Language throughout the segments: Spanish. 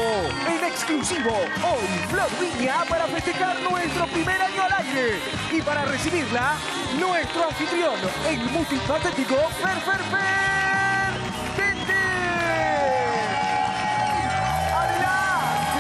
en exclusivo, hoy Flor Viña para festejar nuestro primer año al aire. Y para recibirla, nuestro anfitrión, el multifacético Fer. ¡Tente! ¡Adelante,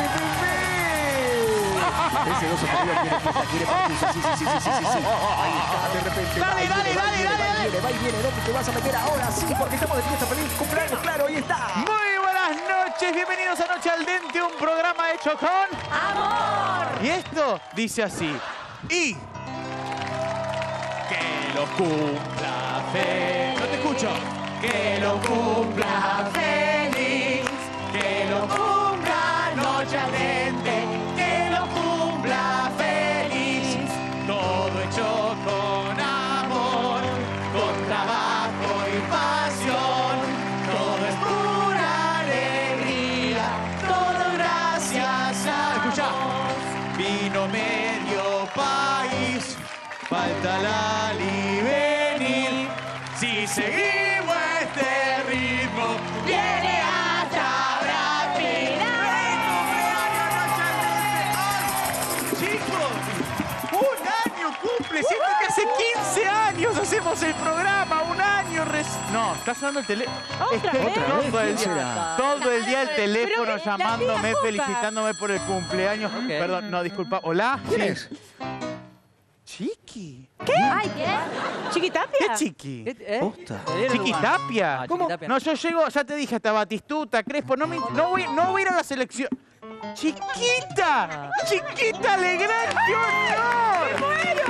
bebé! Ese oso quiere partirse, sí. Ahí está, de repente. Dale. Va y viene, ¿dónde te vas a meter ahora? Sí, porque estamos de fiesta. Feliz cumpleaños, claro, ahí está. Muy buenas noches, bienvenidos a Noche al Dente, un programa hecho con amor. Y esto dice así. Y que lo cumpla feliz. No te escucho. Que lo cumpla feliz. Que lo cumpla Noche al Dente. Que lo cumpla feliz. Todo hecho con amor, con trabajo y pasión. Todo es pura alegría. Todo gracias a Dios. Vino medio país. Falta la venir. Si seguimos este ritmo, viene hasta Brasil. Chicos, un año cumple. Siento que hace 15 años hacemos el programa. Un año. No, está sonando el teléfono. Todo el día el teléfono llamándome, felicitándome por el cumpleaños. Perdón, no, disculpa. ¿Hola? ¿Quién es? Chiqui. ¿Qué? Ay, ¿qué? ¿Chiquitapia? ¿Qué Chiqui? Posta. ¿Chiquitapia? Ah, ¿Cómo? Chiquitapia. No, yo llego, ya te dije, hasta Batistuta, Crespo, no voy a ir a la selección. ¡Chiquita! ¡Chiquita Legrand! ¡Qué honor! ¡Me muero!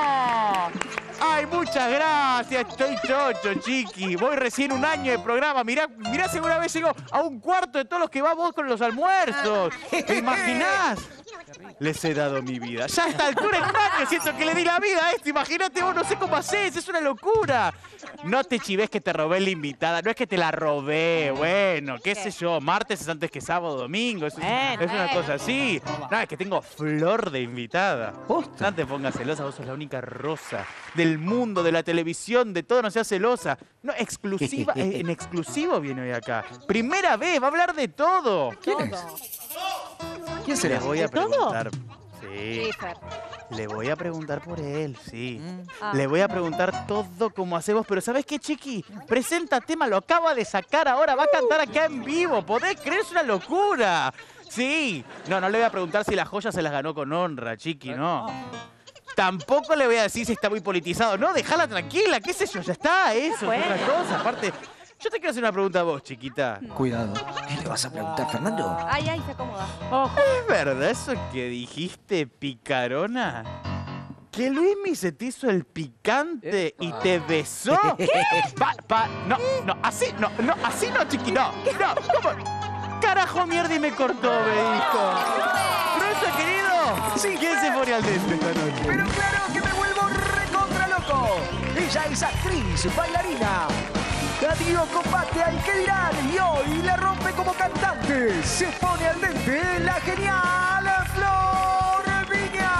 Ay, muchas gracias. Estoy chocho, Chiqui. Voy recién un año de programa. Mirá si alguna vez llego a un cuarto de todos los que va vos con los almuerzos. ¿Te imaginás? Les he dado mi vida. Ya a esta altura en un año siento que le di la vida a esto. Imagínate vos, no sé cómo hacés. Es una locura. No te chives que te robé la invitada. No es que te la robé. Bueno, qué sé yo. Martes es antes que sábado, domingo. Es una cosa así. No, es que tengo flor de invitada. Posta. No te pongas celosa. Vos sos la única rosa del mundo, de la televisión, de todo. No seas celosa. No, exclusiva. En exclusivo viene hoy acá. Primera vez. Va a hablar de todo. ¿Quién es? ¿Quién será? Le voy a preguntar. Sí. Fer. Le voy a preguntar por él, sí. Le voy a preguntar todo como hacemos. Pero ¿sabes qué, Chiqui? Presenta tema, lo acaba de sacar ahora. Va a cantar acá en vivo. ¿Podés creer? Es una locura. Sí. No le voy a preguntar si las joyas se las ganó con honra, Chiqui, no. Tampoco le voy a decir si está muy politizado. No, déjala tranquila, qué sé yo, ya está. Eso es otra cosa. Aparte, yo te quiero hacer una pregunta a vos, chiquita. Cuidado. ¿Qué le vas a preguntar, Fernando? Ay, se acomoda. ¿Es verdad eso que dijiste, picarona? ¿Que Luismi se te hizo el picante y te besó? ¿Qué? No, así no, chiqui, no. ¿Cómo? Carajo, mierda, y me cortó, me dijo. ¿Grueso, querido? Sí, ¿Quién se pone al dente esta noche? Pero claro que me vuelvo recontra loco. Ella es actriz, bailarina. Dio combate al que dirán y hoy la rompe como cantante. Se pone al dente la genial Flor Viña.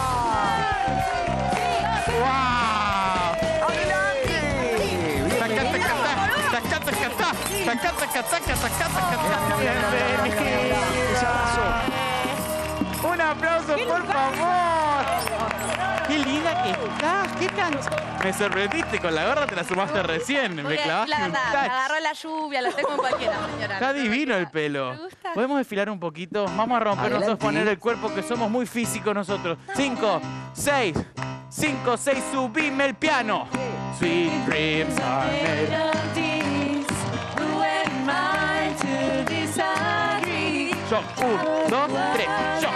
¡Wow! ¡Adelante! Un aplauso, por favor. Qué linda que estás, qué cancha. Me sorprendiste con la gorra, te la sumaste recién. Me clavaste un Me touch. agarró la lluvia, lo tengo en cualquiera, señora. Está divino el pelo. ¿Te gusta? ¿Podemos desfilar un poquito? Vamos a romper nosotros, poner el cuerpo, que somos muy físicos nosotros. 5, 6, subime el piano. Sweet dreams are made. Yo, 1, 2, 3, yo.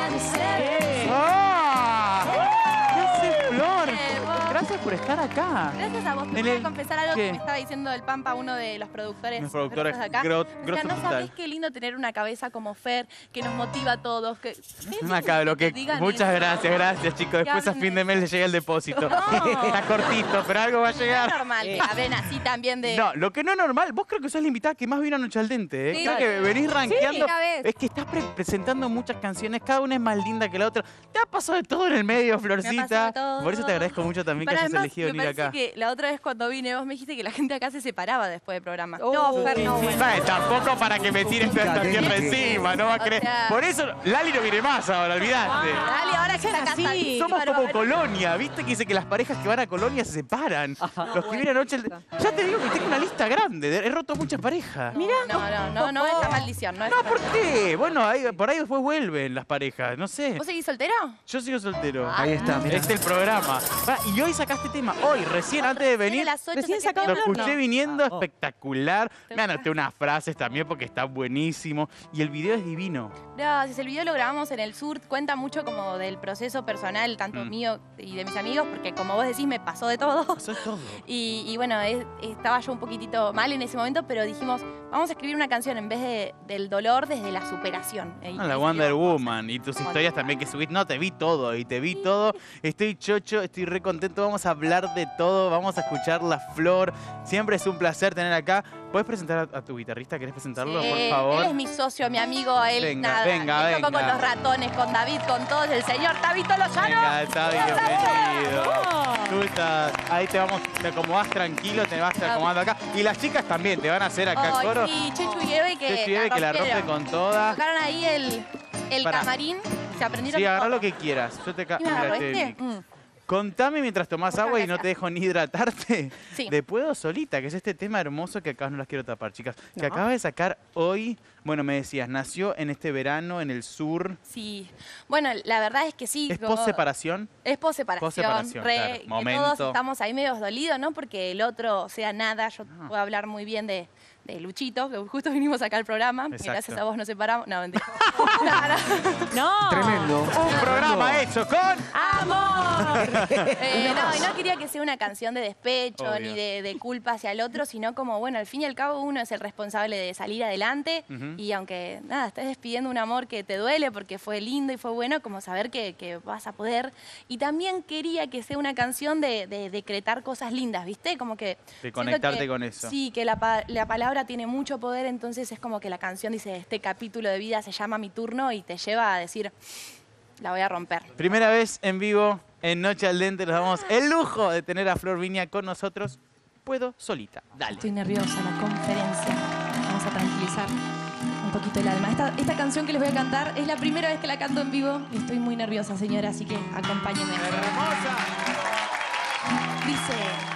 ¡Ah! ¿Qué hace Flor? Gracias por estar acá. Gracias a vos. Te En voy el- a confesar algo ¿Qué? que me estaba diciendo el Pampa, uno de los productores. Mis productores grosos de acá. grosso O sea, no total. sabés qué lindo tener una cabeza como Fer, que nos motiva a todos. Que... Me acabo, lo que... Digan Muchas eso. gracias, chicos. Después a hablen fin de de mes le llega el depósito. No. Está cortito, pero algo va a Es llegar. normal que hablen así también de... No, lo que no es normal, vos creo que sos la invitada que más vino a Noche al Dente, ¿eh? Sí. Creo que venís rankeando. una vez. Es que estás presentando muchas canciones, cada una es más linda que la otra. Te ha pasado de todo en el medio, Florcita. pasado de todo. Por eso te agradezco mucho también que hayas además, elegido me venir parece acá. que la otra vez cuando vine vos me dijiste que la gente acá se separaba después del programa. No, Fer, no, bueno. Vale, tampoco para que me tires toda esta tierra encima, no va a O creer. sea- Por eso Lali no viene más ahora, olvidate. Dale, ahora que está acá Sí. está- Somos Bueno, como bueno. Colonia, ¿viste? Que dice que las parejas que van a Colonia se separan. Los que vienen anoche. Ya te digo que tengo una lista grande. He roto muchas parejas. Mira. No es la maldición. No, es No, la ¿por maldición. qué? Bueno, por ahí después vuelven las parejas, no sé. ¿Vos seguís soltero? Yo sigo soltero. Ahí está, mira. Este es el programa. Y hoy sacaste tema. Hoy, recién antes de venir. Las 8 Recién saqué sacado Lo tema. escuché No. viniendo espectacular. Me anoté unas frases también porque está buenísimo. Y el video es divino. Gracias, el video lo grabamos en el sur, cuenta mucho como del proceso personal, tanto mío y de mis amigos, porque como vos decís, me pasó de todo. Eso es todo. Y bueno, estaba yo un poquitito mal en ese momento, pero dijimos, vamos a escribir una canción en vez del dolor, desde la superación. Y La Wonder Woman y tus historias también que subís. No, te vi todo y te vi todo. Estoy chocho, estoy re contento. Vamos a hablar de todo. Vamos a escuchar La Flor. Siempre es un placer tener acá. ¿Puedes presentar a tu guitarrista? ¿Querés presentarlo, por favor? Él es mi socio, mi amigo, él Venga, nada. venga, él tocó venga. con los ratones, con David, con todos, el señor Tabito Lozano. Venga, está bienvenido. Tú estás, ahí te acomodás tranquilo, te vas acomodando acá. Y las chicas también, te van a hacer acá Ay, coro. sí, Chechu y Eve Que la rompe rompieron. con todas. Tocaron ahí el Pará. camarín, se aprendieron Sí, agarrá todo. lo que quieras. Yo te ¿Y me agarró este? Contame mientras tomás agua y no te dejo ni hidratarte. Sí. De Puedo Solita, que es este tema hermoso que acá no las quiero tapar, chicas. Que acabas de sacar hoy. Bueno, me decías, nació en este verano en el sur. Sí. Bueno, la verdad es que sí. ¿Es como- post-separación? Es posseparación. Posseparación, claro. Que Momento. todos estamos ahí medio dolidos, ¿no? Porque el otro, o sea, nada. Yo puedo hablar muy bien de Luchito, que justo vinimos acá al programa. Y Exacto. gracias a vos nos separamos. No, mentira. No, no. No. Tremendo. Un programa hecho con... ¡Amor! No, y no quería que sea una canción de despecho Obvio. ni de culpa hacia el otro, sino como, bueno, al fin y al cabo uno es el responsable de salir adelante y aunque, nada, estés despidiendo un amor que te duele porque fue lindo y fue bueno, como saber que vas a poder. Y también quería que sea una canción de decretar cosas lindas, ¿viste? Como que... De siento conectarte que- con eso. Sí, que la palabra tiene mucho poder, entonces es como que la canción dice, este capítulo de vida se llama Mi Turno y te lleva a decir, la voy a romper. Primera vez en vivo en Noche al Dente. Nos damos el lujo de tener a Flor Viña con nosotros. Puedo Solita. Dale. Estoy nerviosa, la conferencia. Vamos a tranquilizar un poquito el alma. Esta canción que les voy a cantar es la primera vez que la canto en vivo y estoy muy nerviosa, señora, así que acompáñenme. Dice...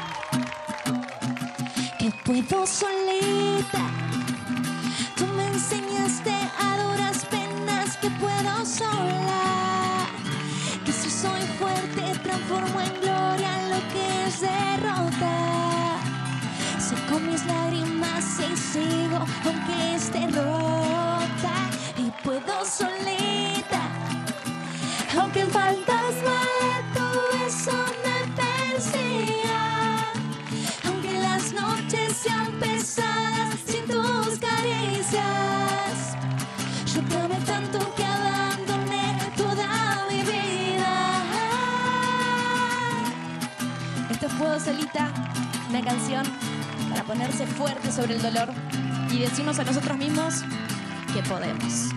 Que puedo solita, tú me enseñaste a duras penas que puedo sola, que si soy fuerte transformo en gloria lo que es derrota, seco mis lágrimas y sigo aunque esté rota, y puedo solita, aunque el fantasma de tu beso me persiga, aunque las noches sean pesadas sin tus caricias, yo te amé tanto que abandoné toda mi vida. Esto es Puedo Solita, una canción para ponerse fuerte sobre el dolor y decirnos a nosotros mismos que podemos.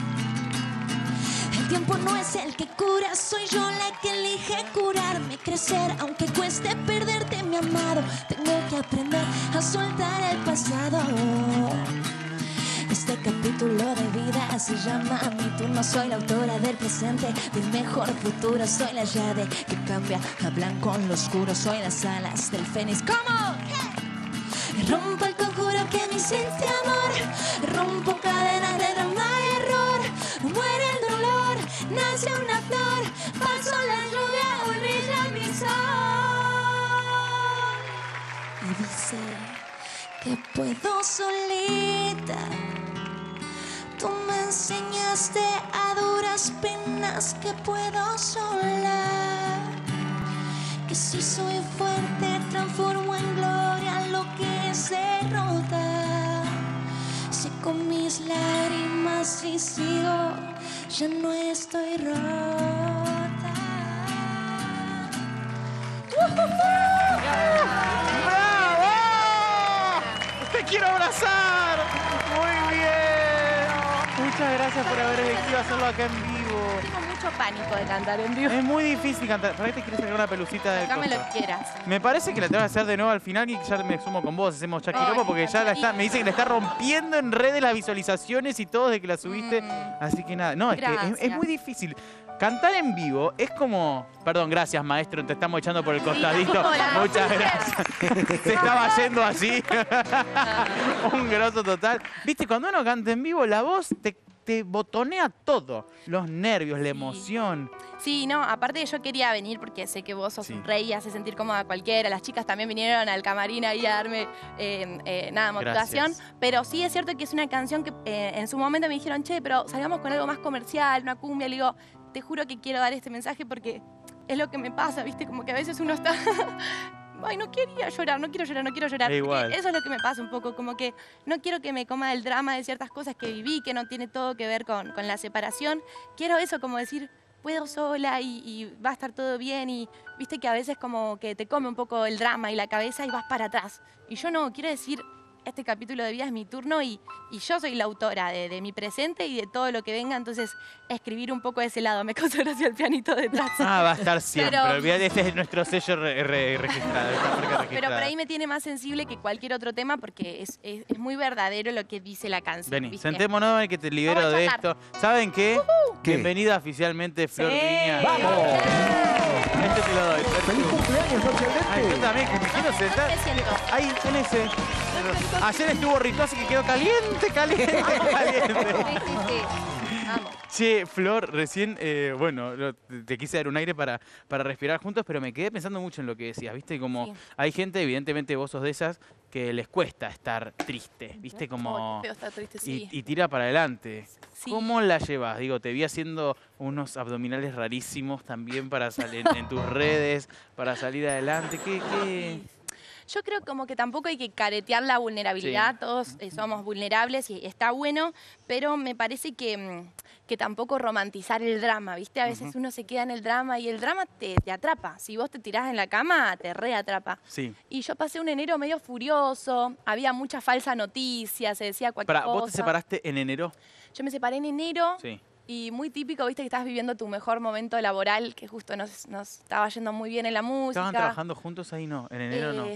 El tiempo no es el que cura, soy yo la que elige curarme, crecer aunque cueste perderte, mi amado. Tengo que aprender a soltar el pasado. Este capítulo de vida se llama Mi Turno. Soy la autora del presente, del mejor futuro. Soy la llave que cambia a blanco en lo oscuro. Soy las alas del fénix. ¿Cómo? Rompo el conjuro que me hiciste, amor. Rompo cadenas de drama y error. Muere el dolor, nace una flor. Paso la lluvia, hoy brilla mi sol. Y dice que puedo solita. Tú me enseñaste a duras penas que puedo sola, que si soy fuerte transformo en gloria lo que se derrota, seco mis lágrimas y sigo, ya no estoy rota. ¡Bravo! ¡Te quiero abrazar! Muy bien. Muchas gracias por haber elegido hacerlo acá en vivo. Tengo mucho pánico de cantar en vivo. Es muy difícil cantar. ¿Para qué te quieres sacar una pelucita del Sacame lo coso? que quieras. Me parece que la tengo que hacer de nuevo al final y ya me sumo con vos. Hacemos chaquiropo Ay, porque ya la está, me dice que la está rompiendo en redes las visualizaciones y todo desde que la subiste. Así que nada, no, es que es Gracias. muy difícil. Cantar en vivo es como... Perdón, gracias maestro, te estamos echando por el costadito. hola. Muchas gracias. Se estaba yendo así. Un grosso total. Viste, cuando uno canta en vivo, la voz te botonea todo. Los nervios, la emoción. Sí, no, aparte yo quería venir porque sé que vos sos Sí. un rey y hace sentir cómoda a cualquiera. Las chicas también vinieron al camarín ahí a darme motivación. Gracias. Pero sí es cierto que es una canción que en su momento me dijeron, che, pero salgamos con algo más comercial, una cumbia. Le digo, te juro que quiero dar este mensaje porque es lo que me pasa, ¿viste? Como que a veces uno está... Ay, no quería llorar, no quiero llorar, no quiero llorar. Da igual. Porque eso es lo que me pasa un poco, como que no quiero que me coma el drama de ciertas cosas que viví, que no tiene todo que ver con la separación. Quiero eso, como decir, puedo sola y va a estar todo bien. Y viste que a veces como que te come un poco el drama y la cabeza y vas para atrás. Y yo no, quiero decir, este capítulo de vida es mi turno y yo soy la autora de mi presente y de todo lo que venga. Entonces, escribir un poco de ese lado. Me causó gracia el pianito detrás. Ah, va a estar siempre. Pero- Olvídate, este es nuestro sello registrado. Esta marca registrada. Pero por ahí me tiene más sensible que cualquier otro tema porque es muy verdadero lo que dice la canción. Vení, ¿viste? sentémonos que te libero Vamos a de charlar. esto. ¿Saben qué? ¿Qué? Bienvenida oficialmente, Flor Sí. Viña. ¡Vamos! Este te lo doy. ¡Feliz cumpleaños, Noche Ay, yo Aldente! también, que me quiero sentar. ¿Dónde me siento? Ahí, en ese. Ayer estuvo rico, así que quedó caliente, caliente, caliente. Sí, sí, sí. Vamos. Che, Flor, recién, te quise dar un aire para respirar juntos, pero me quedé pensando mucho en lo que decías, ¿viste? Como Sí. hay gente, evidentemente vos sos de esas, que les cuesta estar triste, ¿viste? Ay, Como... qué feo estar triste, sí. Y tira para adelante. Sí. ¿Cómo la llevas? Digo, te vi haciendo unos abdominales rarísimos también para salir en tus redes, para salir adelante. ¿Qué? Yo creo como que tampoco hay que caretear la vulnerabilidad, Sí. todos somos vulnerables y está bueno, pero me parece que tampoco romantizar el drama, ¿viste? A veces uno se queda en el drama y el drama te atrapa. Si vos te tirás en la cama, te reatrapa. Sí. Y yo pasé un enero medio furioso, había mucha falsa noticia, se decía cualquier Para, cosa. ¿vos te separaste en enero? Yo me separé en enero. Sí. Y muy típico, viste, que estás viviendo tu mejor momento laboral, que justo nos estaba yendo muy bien en la música. ¿Estaban trabajando juntos ahí? No, en enero no.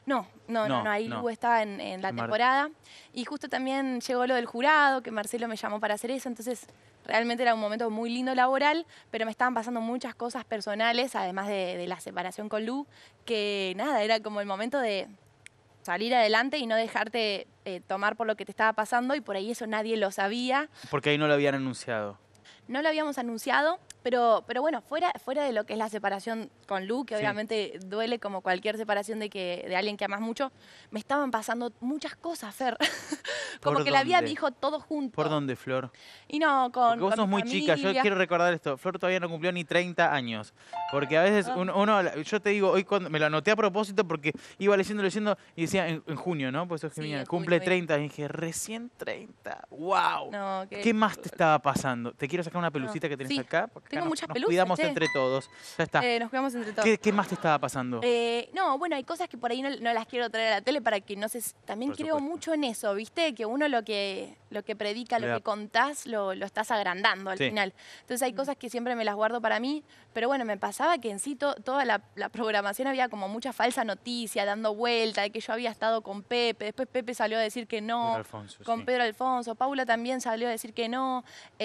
No, ahí no. Lu estaba en la En temporada. Y justo también llegó lo del jurado, que Marcelo me llamó para hacer eso, entonces realmente era un momento muy lindo laboral, pero me estaban pasando muchas cosas personales, además de la separación con Lu, que nada, era como el momento de salir adelante y no dejarte tomar por lo que te estaba pasando, y por ahí eso nadie lo sabía. Porque ahí no lo habían anunciado. No lo habíamos anunciado, pero bueno, fuera de lo que es la separación con Lu, que Sí. obviamente duele como cualquier separación de alguien que amas mucho, me estaban pasando muchas cosas, Fer. Como ¿Por que la vida dónde? me dijo todo junto. ¿Por dónde, Flor? Y no, con Porque vos con sos mi muy chica. Yo familia. quiero recordar esto. Flor todavía no cumplió ni 30 años. Porque a veces yo te digo, hoy cuando me lo anoté a propósito porque iba leyendo y decía en junio, ¿no? Pues sos Sí, geminiana, en cumple junio, 30. Y dije, recién 30. ¡Wow! No, ¿Qué más te estaba pasando? Te quiero sacar una pelucita que tenés Sí, acá. Porque tengo acá muchas nos pelusas, cuidamos che. entre todos. Ya está. Nos cuidamos entre todos. ¿Qué más te estaba pasando? No, bueno, hay cosas que por ahí no las quiero traer a la tele para que no se... También Por creo supuesto. mucho en eso, ¿viste? Que uno lo que predica, Le lo da- que contás, lo estás agrandando al Sí. final. Entonces hay cosas que siempre me las guardo para mí, pero bueno, me pasaba que en sí toda la programación había como mucha falsa noticia dando vuelta, de que yo había estado con Pepe, después Pepe salió a decir que no, Pedro Alfonso, con sí. Pedro Alfonso, Paula también salió a decir que no.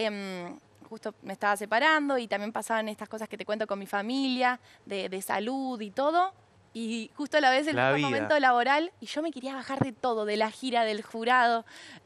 Justo me estaba separando y también pasaban estas cosas que te cuento con mi familia, de salud y todo. Y justo a la vez el La mejor vida. momento laboral y yo me quería bajar de todo, de la gira, del jurado.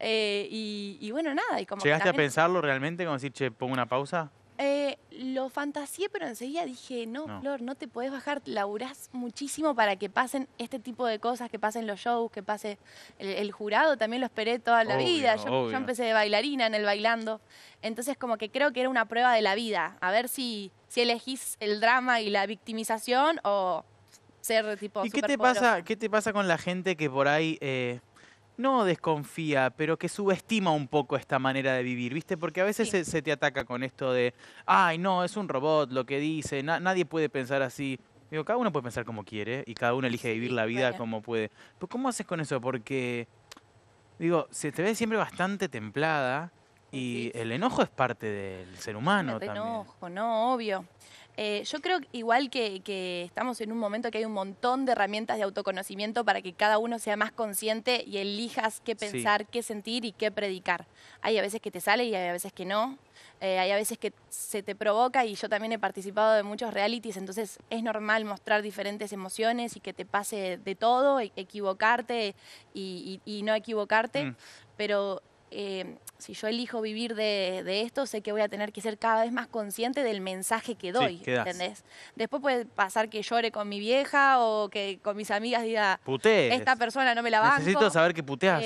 Y bueno, nada. Y como que ¿Llegaste a también, pensarlo realmente? Como decir, che, pongo una pausa. lo fantaseé, pero enseguida dije, no, No. Flor, no te podés bajar, laburás muchísimo para que pasen este tipo de cosas, que pasen los shows, que pase el jurado, también lo esperé toda la Obvio, vida. Yo obvio. empecé de bailarina en el bailando, entonces como que creo que era una prueba de la vida, a ver si elegís el drama y la victimización o ser tipo ¿Y qué te superpoderosa. pasa con la gente que por ahí no desconfía, pero que subestima un poco esta manera de vivir, ¿viste? Porque a veces Sí. se te ataca con esto de, ay, no, es un robot lo que dice, nadie puede pensar así. Digo, cada uno puede pensar como quiere y cada uno elige Sí, vivir la vida re. como puede. Pero ¿cómo haces con eso? Porque, digo, se te ve siempre bastante templada Y el enojo es parte del ser humano Me también. enojo, no, obvio. Yo creo igual que estamos en un momento que hay un montón de herramientas de autoconocimiento para que cada uno sea más consciente y elijas qué Sí. pensar, qué sentir y qué predicar. Hay a veces que te sale y hay a veces que no. Hay a veces que se te provoca y yo también he participado de muchos realities, entonces es normal mostrar diferentes emociones y que te pase de todo, equivocarte y no equivocarte, pero si yo elijo vivir de esto, sé que voy a tener que ser cada vez más consciente del mensaje que doy, que das. ¿entendés? Después puede pasar que llore con mi vieja o que con mis amigas diga, Putees. esta persona no me la banco. Necesito saber que puteas.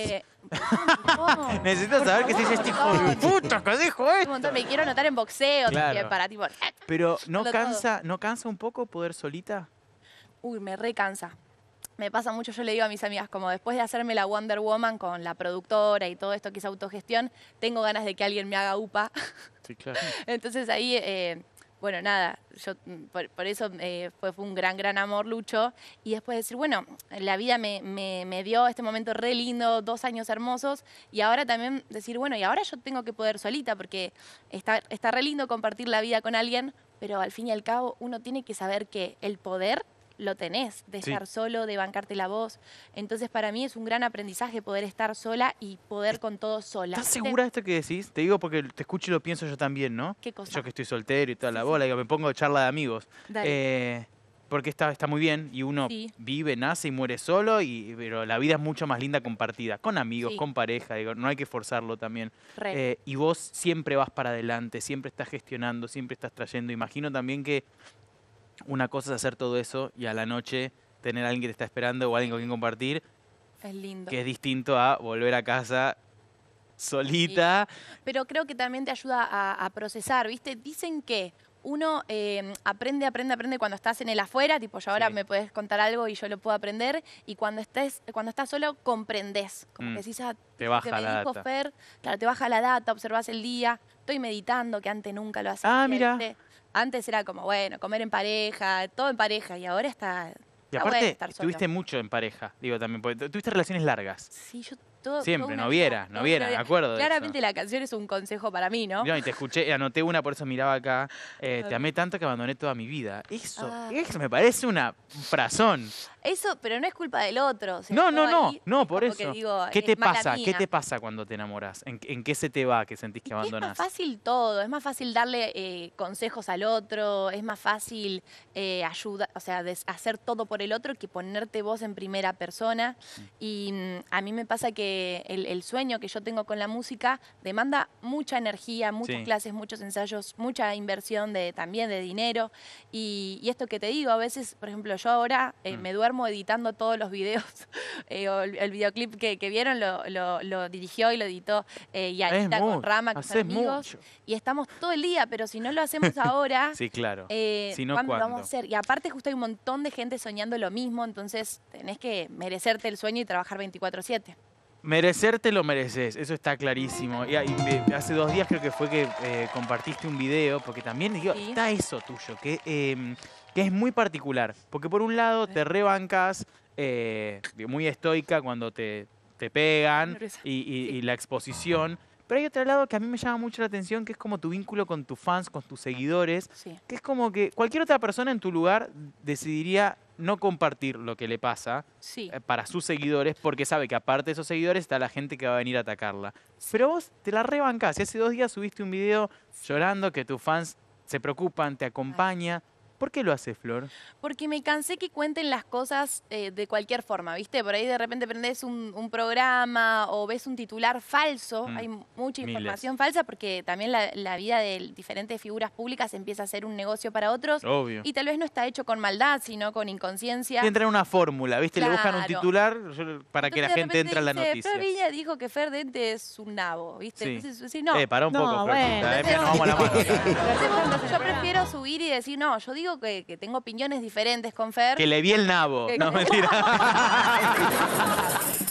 No, Necesito por saber que favor, si es este hijo de puta que dijo un esto. montón. Me quiero anotar en boxeo Claro. también para tipo, Pero ¿no Todo. cansa un poco poder solita? uy, me recansa. Me pasa mucho, yo le digo a mis amigas, como después de hacerme la Wonder Woman con la productora y todo esto que es autogestión, tengo ganas de que alguien me haga UPA. Sí, claro. Entonces ahí, bueno, nada, yo por eso fue un gran amor, Lucho. Y después decir, bueno, la vida me dio este momento re lindo, 2 años hermosos. Y ahora también decir, bueno, y ahora yo tengo que poder solita, porque está re lindo compartir la vida con alguien, pero al fin y al cabo uno tiene que saber que el poder lo tenés, de Sí. estar solo, de bancarte la voz. Entonces para mí es un gran aprendizaje poder estar sola y poder con todo sola. ¿Estás ¿viste? segura de esto que decís? Te digo porque te escucho y lo pienso yo también, ¿no? ¿Qué cosa? Yo que estoy soltero y toda la bola, digo, me pongo charla de amigos. Porque está muy bien y uno Sí. vive, nace y muere solo, pero la vida es mucho más linda compartida, con amigos, Sí. con pareja, digo, no hay que forzarlo también. Re. Y vos siempre vas para adelante, siempre estás gestionando, siempre estás trayendo. Imagino también que una cosa es hacer todo eso y a la noche tener a alguien que te está esperando o alguien con quien compartir, Es lindo. que es distinto a volver a casa solita. Pero creo que también te ayuda a procesar, ¿viste? Dicen que uno aprende cuando estás en el afuera, tipo yo ahora Sí. me puedes contar algo y yo lo puedo aprender, y cuando estás solo comprendés, como Mm. que decís, Te lo que baja me la dijo data. Fer, claro, te baja la data, observás el día, estoy meditando, que antes nunca lo hacía. Ah, mira. ¿viste? Antes era como, bueno, comer en pareja, todo en pareja, y ahora Y está bueno aparte, estar solo. estuviste mucho en pareja, digo también, porque tuviste relaciones largas. Sí, yo todo... Siempre, toda una noviera, vida, noviera, toda una me vida. acuerdo de eso. Claramente la canción es un consejo para mí, ¿no? No, y te escuché, anoté una, por eso miraba acá. Te amé tanto que abandoné toda mi vida. Eso me parece una frazón. Eso, pero no es culpa del otro. o sea, No, yo no, no, ahí no, es por como que eso. digo, ¿Qué te es mala pasa? ¿Qué mía. te pasa cuando te enamoras? ¿En qué se te va que sentís que Es más abandonás? fácil todo, es más fácil darle consejos al otro, es más fácil ayudar, o sea, hacer todo por el otro que ponerte vos en primera persona. Y a mí me pasa que el sueño que yo tengo con la música demanda mucha energía, muchas Sí. clases, muchos ensayos, mucha inversión también de dinero. Y esto que te digo, a veces, por ejemplo, yo ahora me duermo editando todos los videos, o el videoclip que vieron lo dirigió y lo editó Yanita con mucho, Rama, que son haces amigos, mucho. y estamos todo el día, pero si no lo hacemos ahora, Sí, claro. Si no, ¿cuándo lo ¿cuándo? vamos a hacer? Y aparte justo hay un montón de gente soñando lo mismo, entonces tenés que merecerte el sueño y trabajar 24/7. Merecerte lo mereces, eso está clarísimo. Y hace 2 días creo que fue que compartiste un video, porque también digo, Sí. está eso tuyo, que es muy particular. Porque por un lado te rebancas, muy estoica cuando te pegan Nerviosa. y la exposición. Pero hay otro lado que a mí me llama mucho la atención, que es como tu vínculo con tus fans, con tus seguidores. Sí. Que es como que cualquier otra persona en tu lugar decidiría no compartir lo que le pasa Sí. para sus seguidores, porque sabe que aparte de esos seguidores está la gente que va a venir a atacarla. Pero vos te la rebancás. Y hace 2 días subiste un video llorando que tus fans se preocupan, te acompañan. ¿Por qué lo haces, Flor? Porque me cansé que cuenten las cosas de cualquier forma, ¿viste? Por ahí de repente prendés un programa o ves un titular falso, hay mucha Miles. información falsa porque también la vida de diferentes figuras públicas empieza a ser un negocio para otros Obvio. y tal vez no está hecho con maldad, sino con inconsciencia. Entra en una fórmula, ¿viste? Le buscan un Claro. titular para que la Entonces, de gente repente entre a la dice, noticia. Fer Viña dijo que Fer Dente es un nabo, ¿viste? Sí. Entonces, sí, no. Pará un No, poco, bueno. Florcita, mira, nos vamos a la mano. Entonces, yo prefiero subir y decir, no, yo digo que tengo opiniones diferentes con Fer. Que le vi el nabo. Que- No, mentira.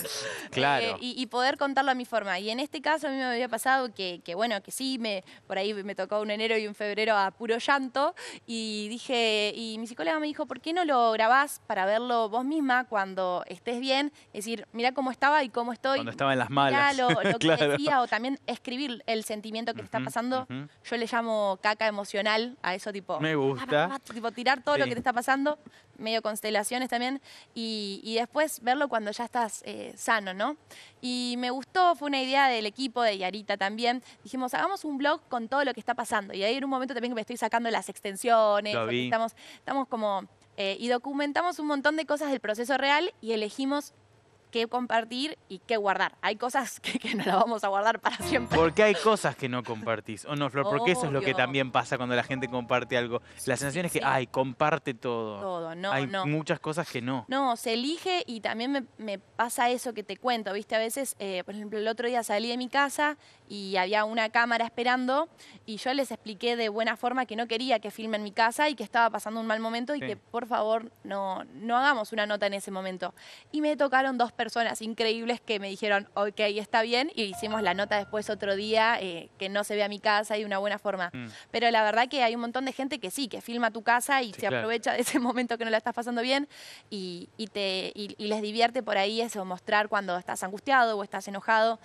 Claro. Y poder contarlo a mi forma. Y en este caso a mí me había pasado que bueno, que sí, por ahí me tocó un enero y un febrero a puro llanto. Y dije, y mi psicóloga me dijo, ¿por qué no lo grabás para verlo vos misma cuando estés bien? Es decir, mirá cómo estaba y cómo estoy. Cuando estaba en las malas. Mirá lo que Claro. decía, o también escribir el sentimiento que te está pasando. Yo le llamo caca emocional a eso, tipo... Me gusta. Tipo, tirar todo lo Sí. que te está pasando, medio constelaciones también, y después verlo cuando ya estás sano, ¿no? Y me gustó, fue una idea del equipo, de Yarita también. Dijimos, hagamos un blog con todo lo que está pasando. Y ahí en un momento también que me estoy sacando las extensiones, Lo porque vi. estamos como... y documentamos un montón de cosas del proceso real y elegimos qué compartir y qué guardar. Hay cosas que no las vamos a guardar para siempre. Porque hay cosas que no compartís, ¿o no, Flor? Porque eso es lo que Obvio. también pasa cuando la gente comparte algo. La sensación es que, sí. ay, comparte todo. Todo, no, Hay no. muchas cosas que no. No, se elige y también me pasa eso que te cuento, ¿viste? A veces, por ejemplo, el otro día salí de mi casa y había una cámara esperando y yo les expliqué de buena forma que no quería que filmen mi casa y que estaba pasando un mal momento y Sí. que por favor no hagamos una nota en ese momento. Y me tocaron 2 personas increíbles que me dijeron, ok, está bien, y hicimos la nota después otro día, que no se vea mi casa y de una buena forma. Pero la verdad que hay un montón de gente que sí, que filma tu casa y Sí, se claro. aprovecha de ese momento que no la estás pasando bien y les divierte por ahí eso, mostrar cuando estás angustiado o estás enojado.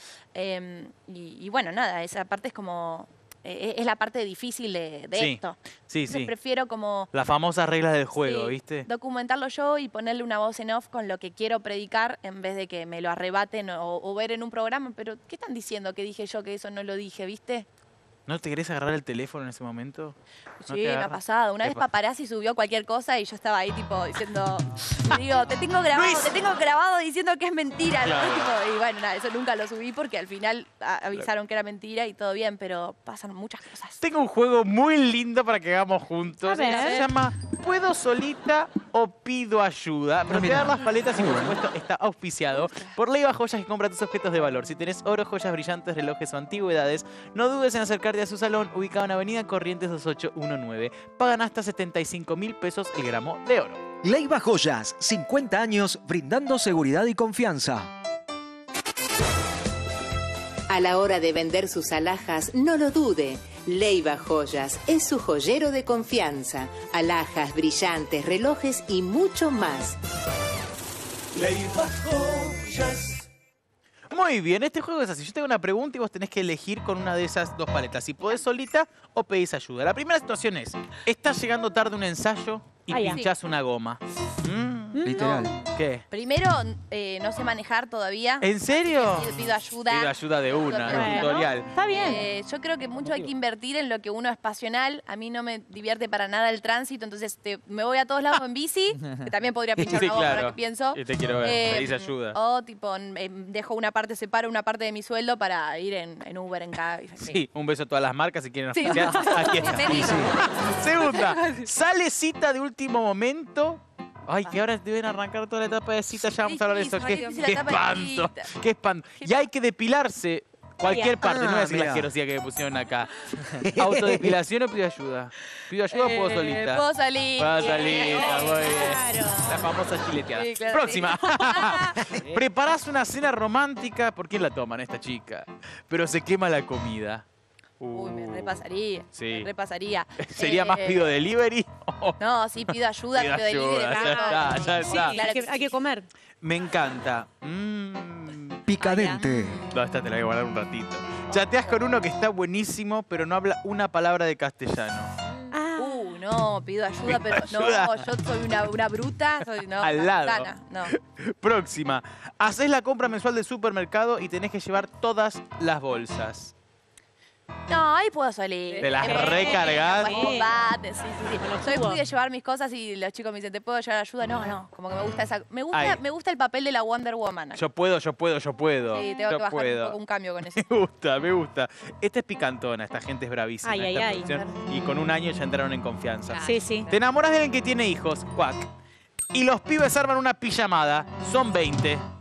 Y bueno, nada, esa parte es como... es la parte difícil de Sí, esto. Sí, Entonces sí. prefiero como... Las famosas reglas del juego, sí, ¿viste? documentarlo yo y ponerle una voz en off con lo que quiero predicar en vez de que me lo arrebaten o ver en un programa. Pero, ¿qué están diciendo que dije yo que eso no lo dije, viste? ¿No te querés agarrar el teléfono en ese momento? ¿No Sí, te me ha agarra? pasado. Una ¿Qué vez pasa? Paparazzi subió cualquier cosa y yo estaba ahí tipo diciendo, digo, te tengo grabado diciendo que es mentira, ¿no? Claro. Tipo, y bueno, nada, eso nunca lo subí porque al final avisaron que era mentira y todo bien, pero pasan muchas cosas. Tengo un juego muy lindo para que hagamos juntos. A ver. Se llama ¿Puedo solita o pido ayuda? Pero te voy a dar las paletas y por supuesto está auspiciado por Leiva Joyas, que compra tus objetos de valor. Si tenés oro, joyas brillantes, relojes o antigüedades, no dudes en acercarte a su salón ubicado en Avenida Corrientes 2819. Pagan hasta 75.000 pesos el gramo de oro. Leiva Joyas, 50 años brindando seguridad y confianza. A la hora de vender sus alhajas, no lo dude. Leiva Joyas es su joyero de confianza. Alhajas, brillantes, relojes y mucho más. Muy bien, este juego es así. Yo tengo una pregunta y vos tenés que elegir con una de esas 2 paletas. Si podés solita o pedís ayuda. La primera situación es, estás llegando tarde a un ensayo y Ay, pinchás una goma. Literal. ¿Qué? Primero, no sé manejar todavía. ¿En serio? Pido ayuda. Pido ayuda de una, Bueno, un tutorial. Está bien. Yo creo que mucho hay que invertir en lo que uno es pasional. A mí no me divierte para nada el tránsito, entonces me voy a todos lados en bici, que también podría pinchar Sí, una goma ahora claro. que pienso. Y te quiero ver, pedís ayuda. O tipo, dejo una parte, separo una parte de mi sueldo para ir en Uber, en Cabify. Sí, un beso a todas las marcas si quieren Sí. asociar. Aquí está. Feliz. Segunda, sale cita de último momento. Ay, que ahora deben arrancar toda la etapa de cita, ya vamos a hablar de eso. Sí, Qué, sí, sí, la qué etapa de espanto, cita. qué espanto. Y hay que depilarse cualquier parte, no voy a decir la mira. asquerosidad que me pusieron acá. ¿Autodepilación o pido ayuda? ¿Pido ayuda o puedo solita? Puedo salir. Puedo solita, muy bien. Claro. La famosa chileteada. Sí, claro, Próxima. Preparás una cena romántica. ¿Por quién la toman esta chica? Pero se quema la comida. Uy, me repasaría. Sí. Me repasaría. ¿Sería más pido delivery? No, sí, pido ayuda, Pido pido delivery. ayuda, ya claro. está, ya está. Sí, claro Hay que comer. Me encanta. Picadente. No, esta te la voy a guardar un ratito. Chateás con uno que está buenísimo, pero no habla una palabra de castellano. No, pido ayuda, pero ayuda. no, yo soy una bruta. No, Al una lado. putana, no. Próxima. Haces la compra mensual del supermercado y tenés que llevar todas las bolsas. No, ahí puedo salir. Te las recargás. Sí, sí, sí. Con los Soy jugos. muy de llevar mis cosas y los chicos me dicen, ¿te puedo llevar ayuda? No, como que me gusta esa. Ay. Me gusta el papel de la Wonder Woman. Yo puedo. Sí, tengo Yo que bajar puedo. un poco un cambio con eso. Me gusta. Esta es picantona, esta gente es bravísima. Ay, ay, esta ay. producción. Y con un año ya entraron en confianza. Sí, sí. Te enamoras de alguien que tiene hijos, cuac. Y los pibes arman una pijamada. Son 20.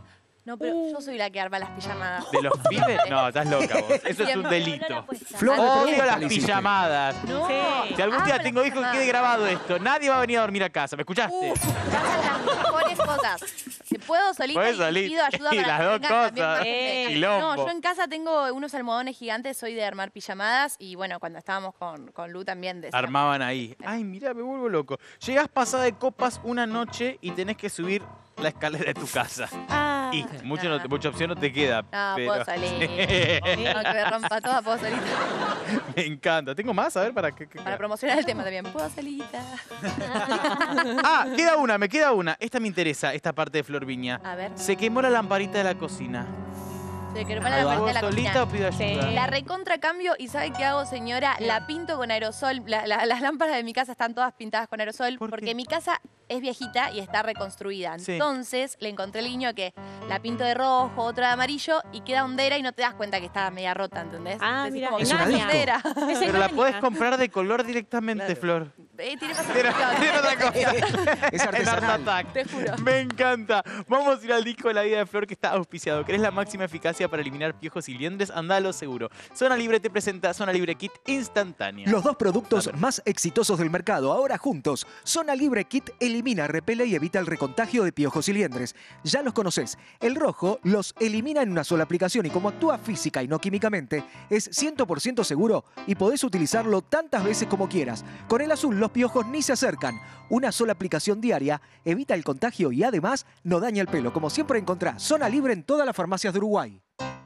No, pero yo soy la que arma las pijamadas. ¿De los pibes? No, estás loca vos. Eso es un delito. Flor, me Odio pregunta, las le hiciste. pijamadas. No. Sí. Si algún día Amo tengo las hijos, que pijamadas. quede grabado esto. Nadie va a venir a dormir a casa. ¿Me escuchaste? Pasan las mejores cosas. Si puedo solita Podés y solita. pido ayuda Y para las que dos tengan también cosas. más gente. Quilombo. No, yo en casa tengo unos almohadones gigantes, soy de armar pijamadas y bueno, cuando estábamos con Lu también de Armaban ahí. Ay, mira, me vuelvo loco. Llegás pasada de copas una noche y tenés que subir la escalera de tu casa. Ah, Y mucha opción no te queda. No, pero- puedo salir. No, que me rompa toda, puedo solita. Me encanta. ¿Tengo más? A ver, ¿para qué? Para promocionar el tema también. Puedo solita. Ah, me queda una. Esta me interesa, esta parte de Flor Viña. A ver. Se quemó la lamparita de la cocina. Se que la parte ¿Hago de la solita cocina. o pido ayuda? La recontra cambio y ¿sabe qué hago, señora? La pinto con aerosol. Las lámparas de mi casa están todas pintadas con aerosol ¿Por qué? porque mi casa es viejita y está reconstruida. Sí. Entonces le encontré el guiño que la pinto de rojo, otra de amarillo y queda hondera y no te das cuenta que está media rota, ¿entendés? Ah, Decís mira, como que es está un adicto. hondera. Pero la podés comprar de color directamente, Claro. Flor. Tiene más Tiene otra cosa. Es En artesanal. Art Attack. Te juro. Me encanta. Vamos a ir al disco de la vida de Flor que está auspiciado. ¿Querés la máxima eficacia para eliminar piojos y liendres? Andalo seguro. Zona Libre te presenta Zona Libre Kit instantánea. Los dos productos más exitosos del mercado, ahora juntos. Zona Libre Kit elimina, repele y evita el recontagio de piojos y liendres. Ya los conoces. El rojo los elimina en una sola aplicación y como actúa física y no químicamente, es 100% seguro y podés utilizarlo tantas veces como quieras. Con el azul los piojos ni se acercan. Una sola aplicación diaria evita el contagio y además no daña el pelo. Como siempre encontrá Zona Libre en todas las farmacias de Uruguay.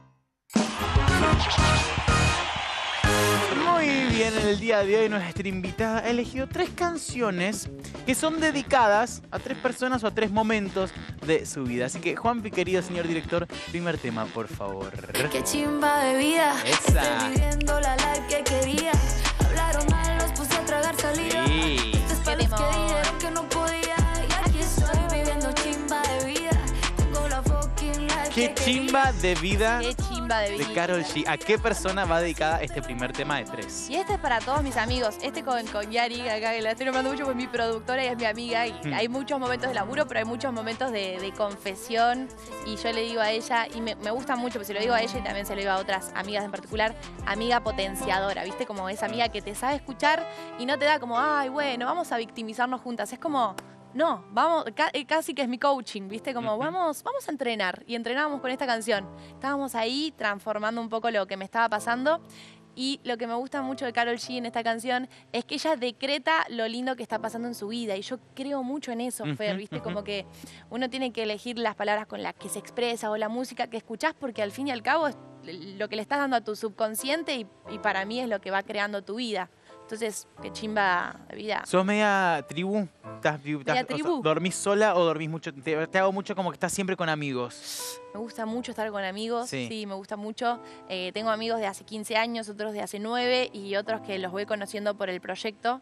Muy bien, en el día de hoy nuestra invitada ha elegido 3 canciones que son dedicadas a 3 personas o a 3 momentos de su vida. Así que, Juanpi, querido señor director, primer tema, por favor. Qué chimba de vida. Esa. Estoy viviendo la life que quería. Hablaron mal, los puse a tragar salida. Sí. Estos palos que temón. dijeron que no podía. Y aquí estoy viviendo chimba de vida. Tengo la fucking life Qué que chimba de vida Qué chimba de vida. de Karol G. ¿A qué persona va dedicada este primer tema de 3? Y este es para todos mis amigos. Este con Yari, acá que la estoy nombrando mucho, porque es mi productora y es mi amiga. Y hay muchos momentos de laburo, pero hay muchos momentos de confesión. Y yo le digo a ella, y me gusta mucho, porque se lo digo a ella y también se lo digo a otras amigas en particular, amiga potenciadora, ¿viste? Como esa amiga que te sabe escuchar y no te da como, ay, bueno, vamos a victimizarnos juntas. Es como... No, vamos, casi que es mi coaching, ¿viste? Como vamos a entrenar. Y entrenábamos con esta canción. Estábamos ahí transformando un poco lo que me estaba pasando. Y lo que me gusta mucho de Karol G en esta canción es que ella decreta lo lindo que está pasando en su vida. Y yo creo mucho en eso, Fer, ¿viste? Como que uno tiene que elegir las palabras con las que se expresa o la música que escuchás, porque al fin y al cabo es lo que le estás dando a tu subconsciente y para mí es lo que va creando tu vida. Entonces, qué chimba de vida. ¿Sos media tribu? Media tribu. ¿Dormís sola o dormís mucho? Te hago mucho como que estás siempre con amigos. Me gusta mucho estar con amigos, Sí. sí, me gusta mucho. Tengo amigos de hace 15 años, otros de hace 9 y otros que los voy conociendo por el proyecto.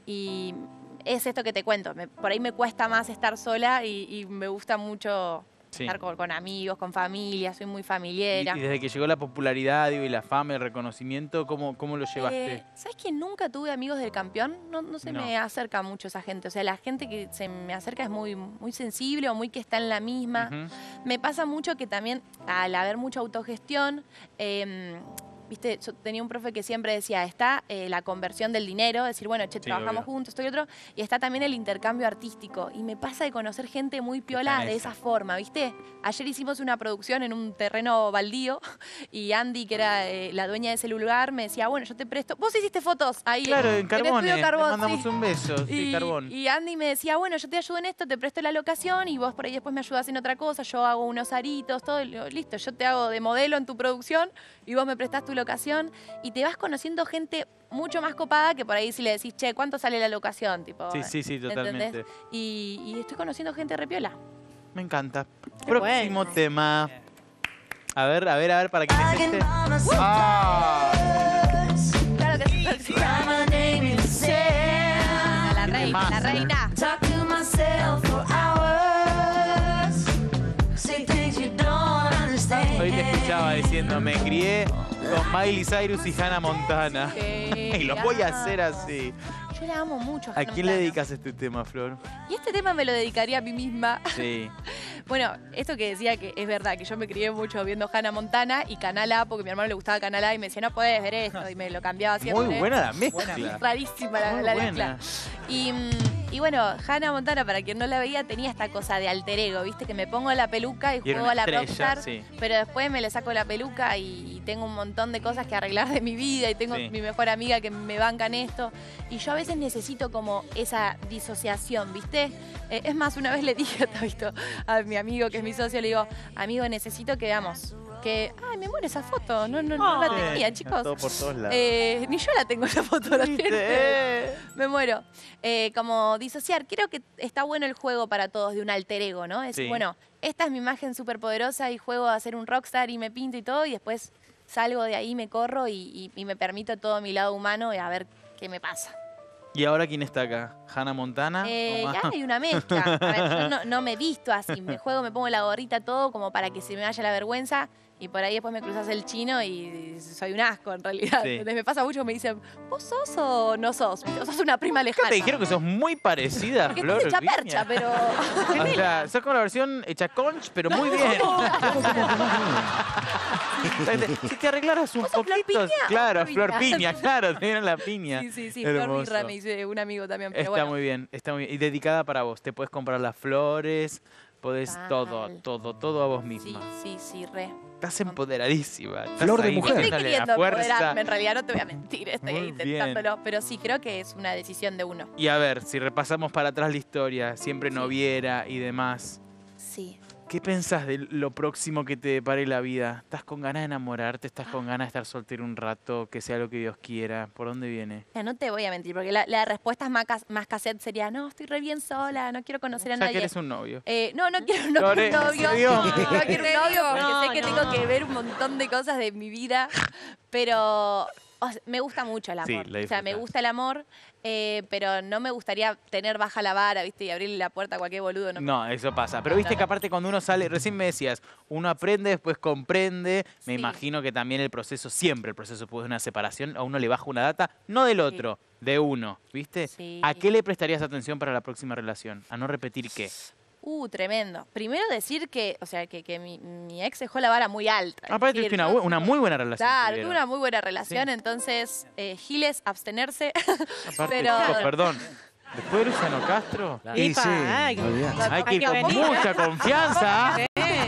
Y es esto que te cuento, por ahí me cuesta más estar sola y me gusta mucho Sí. estar con amigos, con familia, soy muy familiera. Y desde que llegó la popularidad digo, y la fama, el reconocimiento, ¿cómo lo llevaste? ¿Sabes que nunca tuve amigos del campeón? No se No. me acerca mucho esa gente. O sea, la gente que se me acerca es muy, muy sensible o muy que está en la misma. Ujú. Me pasa mucho que también, al haber mucha autogestión, viste, yo tenía un profe que siempre decía, está la conversión del dinero, decir, bueno, che, Sí, trabajamos obvio. juntos, esto y otro, y está también el intercambio artístico. Y me pasa de conocer gente muy piola Está en de esa. esa forma, ¿viste? Ayer hicimos una producción en un terreno baldío y Andy, que era la dueña de ese lugar, me decía, bueno, yo te presto. Vos hiciste fotos ahí. Claro, en el Carbone. estudio Le Carbón, mandamos sí. un beso. Sí, Carbón. Y Andy me decía, bueno, yo te ayudo en esto, te presto la locación y vos por ahí después me ayudás en otra cosa, yo hago unos aritos, todo, y digo, listo, yo te hago de modelo en tu producción y vos me prestás tu locación y te vas conociendo gente mucho más copada que por ahí si le decís, che, ¿cuánto sale la locación? Tipo, Sí, totalmente. ¿entendés? Y estoy conociendo gente repiola. Me encanta. Qué Próximo bueno. tema. A ver, ¿para quién es este? Ah, Claro que sí. La reina, la reina. Talk to myself for hours. Say things you don't understand. hoy te escuchaba diciendo, me crié con Miley Cyrus y Hannah Montana. Y lo voy a hacer así. Yo la amo mucho. ¿A Hannah quién le Montana. dedicas este tema, Flor? Y este tema me lo dedicaría a mí misma. Sí. Bueno, esto que decía que es verdad, que yo me crié mucho viendo Hannah Montana y Canal A, porque a mi hermano le gustaba Canal A y me decía, no puedes ver esto, y me lo cambiaba siempre. Muy buena la mezcla. Rarísima la Muy mezcla. buena. Y bueno, Hannah Montana, para quien no la veía, tenía esta cosa de alter ego, ¿viste? Que me pongo la peluca y Y era juego una a la estrella, rockstar, sí. pero después me le saco la peluca y tengo un montón de cosas que arreglar de mi vida y tengo Sí. mi mejor amiga que me banca en esto. Y yo a veces necesito como esa disociación, ¿viste? Es más, una vez le dije a mi amigo, que es mi socio, le digo, amigo, necesito que veamos. Que, ay, me muere esa foto, no la tenía, chicos. Todo por todos lados. Ni yo la tengo esa foto, la tiene. ¿Viste? Me muero. Como disociar, creo que está bueno el juego para todos de un alter ego, ¿no? Es Sí. bueno, esta es mi imagen súper poderosa y juego a ser un rockstar y me pinto y todo y después salgo de ahí, me corro y me permito todo mi lado humano y a ver qué me pasa. ¿Y ahora quién está acá? ¿Hannah Montana? ¿O Ya más? hay una mezcla. A ver, yo no me he visto así, me juego, me pongo la gorrita, todo como para que se me vaya la vergüenza. Y por ahí después me cruzas el chino y soy un asco en realidad. Sí. Entonces me pasa mucho que me dicen, ¿vos sos o no sos? ¿O sos una prima Acá lejana? te dijeron que sos muy parecida a Que Flor estás hecha Viña. percha, pero... O sea, sos como la versión hecha conch, pero muy bien. Si te arreglaras un ¿Vos sos Flor poquito. Piña o Claro, Flor Flor Piña? Piña, claro, te dieron la piña. Sí, Flor Hermoso. Birra me dice un amigo también, pero Está bueno. muy bien, está muy bien. Y dedicada para vos. Te puedes comprar las flores, podés Total. todo a vos Sí, misma. sí, re. Estás empoderadísima. Estás Flor de ahí mujer. Estoy metiéndole queriendo la fuerza. empoderarme, en realidad no te voy a mentir, estoy Muy intentándolo, pero sí, creo que es una decisión de uno. Y a ver, si repasamos para atrás la historia, siempre Sí. noviera y demás. Sí. ¿Qué pensás de lo próximo que te depare la vida? ¿Estás con ganas de enamorarte? ¿Estás Ah. con ganas de estar soltero un rato? Que sea lo que Dios quiera. ¿Por dónde viene? No te voy a mentir, porque la respuesta más cassette sería, no, estoy re bien sola, no quiero conocer a O sea, que nadie. eres un novio. No quiero un Lore, novio. Dios. No quiero un novio porque No, sé que no. tengo que ver un montón de cosas de mi vida. Pero me gusta mucho el Sí, amor. la O sea, me disfrutás. gusta el amor, pero no me gustaría tener baja la vara, ¿viste? Y abrirle la puerta a cualquier boludo. No, eso pasa. Pero viste que aparte cuando uno sale, recién me decías, uno aprende, después comprende. Me Sí. imagino que también el proceso, siempre el proceso después de una separación, a uno le baja una data, no del otro, de uno, ¿viste? Sí. ¿A qué le prestarías atención para la próxima relación? ¿A no repetir qué? Tremendo. Primero decir que, o sea, que mi ex dejó la vara muy alta. Aparte Es tuviste decir, una muy buena relación. Claro, tuvieron. tuve una muy buena relación, Sí. entonces, giles, abstenerse. Aparte, pero- chicos, perdón. Después de Luciano Castro, Y sí, Ay, olvidate. hay que ir que con venir, mucha confianza.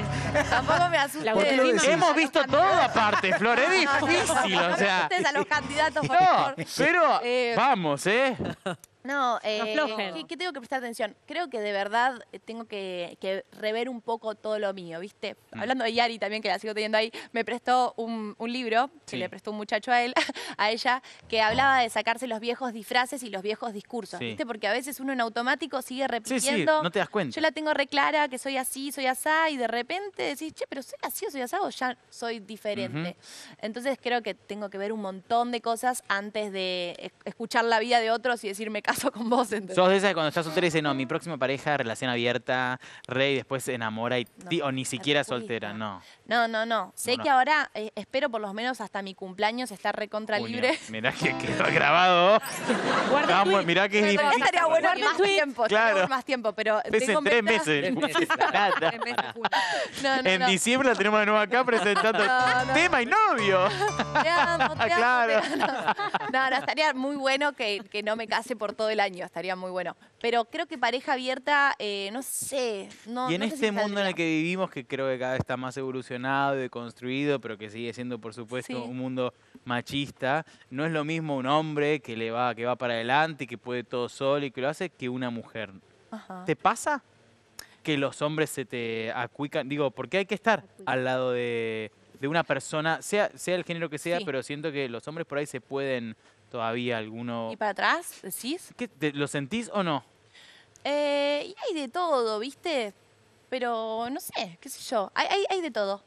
Tampoco me asuste. La ¿Por qué lo decís? Hemos visto todo aparte, Flor, es difícil, o sea. Ustedes a los candidatos, por No, favor. pero Eh, vamos, ¿eh? No, aflojen. ¿qué tengo que prestar atención? Creo que de verdad tengo que rever un poco todo lo mío, ¿viste? Hablando de Yari también, que la sigo teniendo ahí, me prestó un libro, que Sí. le prestó un muchacho a él, a ella, que hablaba de sacarse los viejos disfraces y los viejos discursos, Sí. ¿viste? Porque a veces uno en automático sigue Sí, repitiendo. sí, no te das cuenta. Yo la tengo re clara, que soy así, soy asá, y de repente decís, che, pero soy así o soy asá o ya soy diferente. Entonces creo que tengo que ver un montón de cosas antes de escuchar la vida de otros y decir, me caso con vos, ¿entendés? Sos de esas que cuando estás soltera dice, no, mi próxima pareja, relación abierta, rey, después se enamora y No, o ni siquiera repulsa. soltera, no. No. Sé No. que ahora espero por lo menos hasta mi cumpleaños estar recontra Puño, libre. Mirá que quedó grabado. Guarda Vamos, tweet. mirá que es En realidad difícil. estaría bueno Guarda más tweet. tiempo, Claro. estaría bueno más tiempo, pero Es tengo en 3 meta- meses. Nada. En vez de junio. No, En no. diciembre la tenemos de nuevo acá presentando No. tema y novio. Te amo, te amo, Claro. te amo. No, estaría muy bueno que no me case por todo el año, estaría muy bueno. Pero creo que pareja abierta, no sé. No, Y en no sé este si mundo en saldría. el que vivimos, que creo que cada vez está más evolucionado y deconstruido, pero que sigue siendo, por supuesto, Sí. un mundo machista, no es lo mismo un hombre que va para adelante, que puede todo solo y que lo hace, que una mujer. Ajá. ¿Te pasa que los hombres se te acuican? Digo, porque hay que estar al lado de una persona, sea el género que sea, Sí. pero siento que los hombres por ahí se pueden todavía alguno... ¿Y para atrás, decís? ¿Lo sentís o no? Y hay de todo, ¿viste? Pero no sé, qué sé yo. Hay de todo.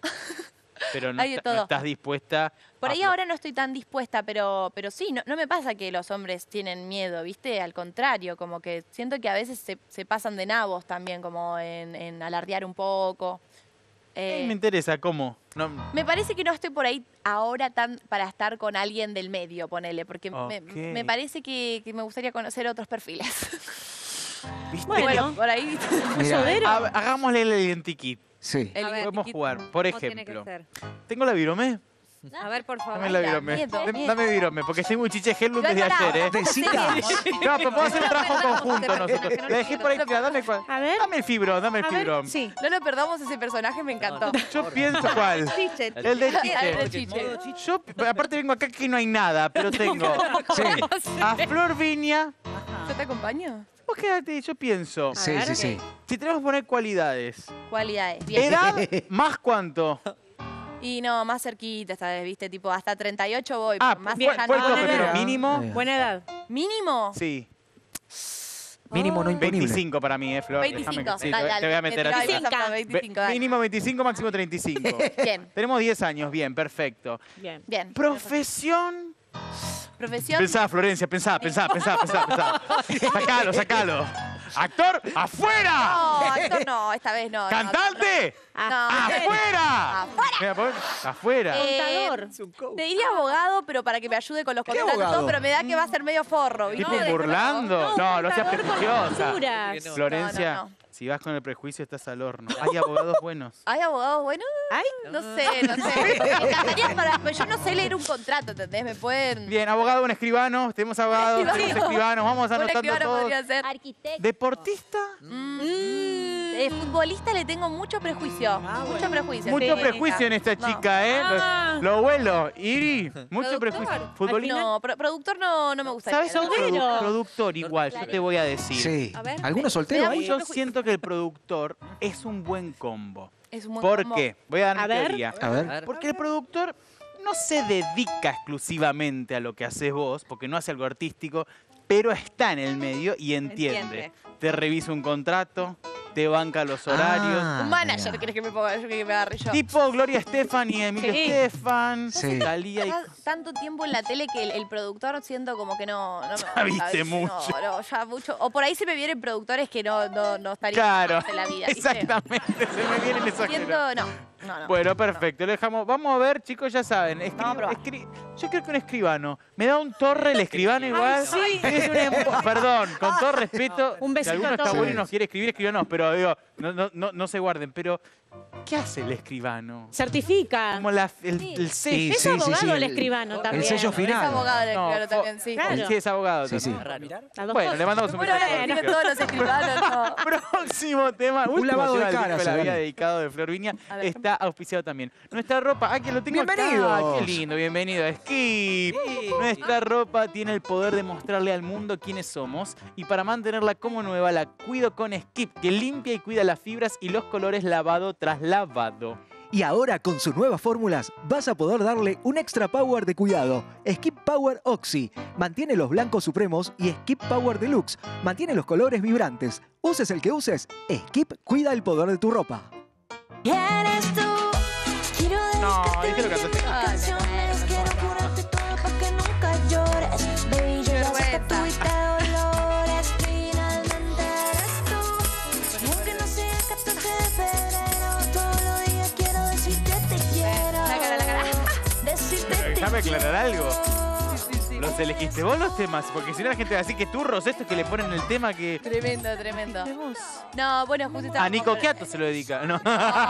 Pero no, Hay de no todo. estás dispuesta Por a ahí ahora no estoy tan dispuesta, pero sí, no me pasa que los hombres tienen miedo, ¿viste? Al contrario, como que siento que a veces se pasan de nabos también, como en alardear un poco. Me interesa, ¿cómo? No, Me parece que no estoy por ahí ahora tan para estar con alguien del medio, ponele, porque Ok. me parece que me gustaría conocer otros perfiles. ¿Viste? Bueno, por ahí. un Mirá. sodero. Hagámosle el identikit. Sí. El A ver, Podemos jugar. Por ¿Cómo tiene que ejemplo, ser? tengo la virome. A ver, por favor. Dame la Ay, da virome. miedo, miedo. Dame virome, porque estoy muy chiche Hellblum desde Igual, ayer, ¿eh? pará, Decita. No, pero podemos hacer un trabajo No, no, conjunto no, nosotros. no, no, La dejé por ahí, tira, dame A ver. Dame el fibrón, dame el A ver, fibrón. sí. No lo perdamos ese personaje, me encantó. Yo pienso cuál. Chiche. El de El de chiche. Chiche. Yo, aparte vengo acá que no hay nada, pero tengo Sí. a Flor Viña. ¿Yo te acompaño? Vos quédate, yo pienso. Sí, ver, sí, sí. Si tenemos que poner cualidades. Cualidades. Bien. ¿Edad más cuánto? Y no, más cerquita esta vez, ¿viste? Tipo, hasta 38 voy. Ah, más ¿cuál allá cuál no. tope? Pero no. mínimo. Buena edad. ¿Mínimo? Sí. Mínimo no imponible. 25 para mí, Flor. 25. Déjame que- sí, Dale, te voy a dale, meter me así. tirás hasta 25, dale. Mínimo 25, máximo 35. Bien, Tenemos 10 años, bien, perfecto. Bien. bien. Profesión. Profesión. Pensá, Florencia, pensá. Sacalo. Actor, afuera. No, actor no, esta vez no. no, Cantante, No, afuera. Afuera. Mira, afuera. Eh, te diría abogado, pero para que me ayude con los ¿Qué contratos, abogado? pero me da que va a ser medio forro, ¿viste? Tipo burlando. No, no seas prejuiciosa. Alturas. Florencia, No, no, no. si vas con el prejuicio estás al horno. Hay abogados buenos. ¿Hay abogados buenos? ¿Ay? No sé. Me encantaría pero yo no sé leer un contrato, ¿entendés? Me pueden... Bien, abogado, un escribano. Tenemos abogados, Escribano. tenemos escribanos. Vamos Un anotando escribano todos. podría ser. Arquitecto. ¿Deportista? Futbolista le tengo mucho prejuicio. Mucho prejuicio. Mucho Sí. prejuicio en esta No. chica, ¿eh? Ah. Lo vuelo. Iri, mucho ¿Productor? prejuicio. ¿Futbolista? No, productor no me gustaría. ¿Sabes? A un Soltero. productor igual, yo te voy a decir. Sí. A ver. ¿Alguno soltero Me da ahí? mucho- Yo siento que el productor es un buen combo. Es un buen ¿Por combo. qué? Voy a dar A mi ver. teoría. A ver. Porque el productor no se dedica exclusivamente a lo que haces vos, porque no hace algo artístico, pero está en el medio y entiende. Entiende. Te revisa un contrato, te banca los horarios. Ah, Un manager, mirá. ¿querés que me ponga? Yo que me agarre yo. Tipo Gloria Estefan y Emilio Sí. Estefan, Sí. Talía y... Tanto tiempo en la tele que el productor siento como que no me Ya viste ¿sabes? mucho. No, ya mucho. O por ahí se me vienen productores que no estarían Claro, más en la vida. ¿viste? exactamente, se me vienen esos Siento, no. Bueno, perfecto, lo dejamos. Vamos a ver, chicos, ya saben. Vamos a probar. Yo creo que un escribano. ¿Me da un Torre el escribano igual? sí. Es perdón, con todo respeto. Un besito Si alguno a está todos. bueno y nos quiere escribir, escribanos. Pero digo, no se guarden. Pero, ¿qué hace el escribano? Certifica. Como el sello. Sí, Es sí, abogado sí, el escribano también. El sello Es final. abogado el No, escribano también, sí. Claro. Sí, es abogado. Sí, sí. también. Las dos Bueno, cosas. le mandamos un Bueno, ahora que beso. siguen todos los escribanos, no. Próximo tema. Último lavado tema de del cara disco se La vida gana. dedicado de Flor Viña. A ver. Está auspiciado también. Nuestra ropa, que lo tengo acá. Bienvenidos. Qué lindo, bienvenido. Skip. Nuestra ropa tiene el poder de mostrarle al mundo quiénes somos. Y para mantenerla como nueva, la cuido con Skip, que limpia y cuida las fibras y los colores lavado tras lavado. Y ahora con sus nuevas fórmulas vas a poder darle un extra power de cuidado. Skip Power Oxy mantiene los blancos supremos y Skip Power Deluxe mantiene los colores vibrantes. Uses el que uses, Skip cuida el poder de tu ropa. Eres tú. Quiero No, dedicarte ¿viste lo que mis cantaste? canciones. Quiero curarte todo para que nunca llores. Baby, yo ya sé que tuviste dolores. Finalmente eres tú. Y aunque no sea 14 de febrero, todos los días quiero decirte te quiero. La cara. Decirte te Déjame aclarar algo. Sí. Los elegiste vos los temas, porque si no la gente va a decir que turros estos que le ponen el tema que... Tremendo. No, bueno, justo estaba... A Nico Quiato se lo dedica. No,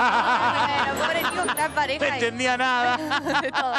Bueno, pobre Nico que está en pareja. no y- entendía nada. de todo.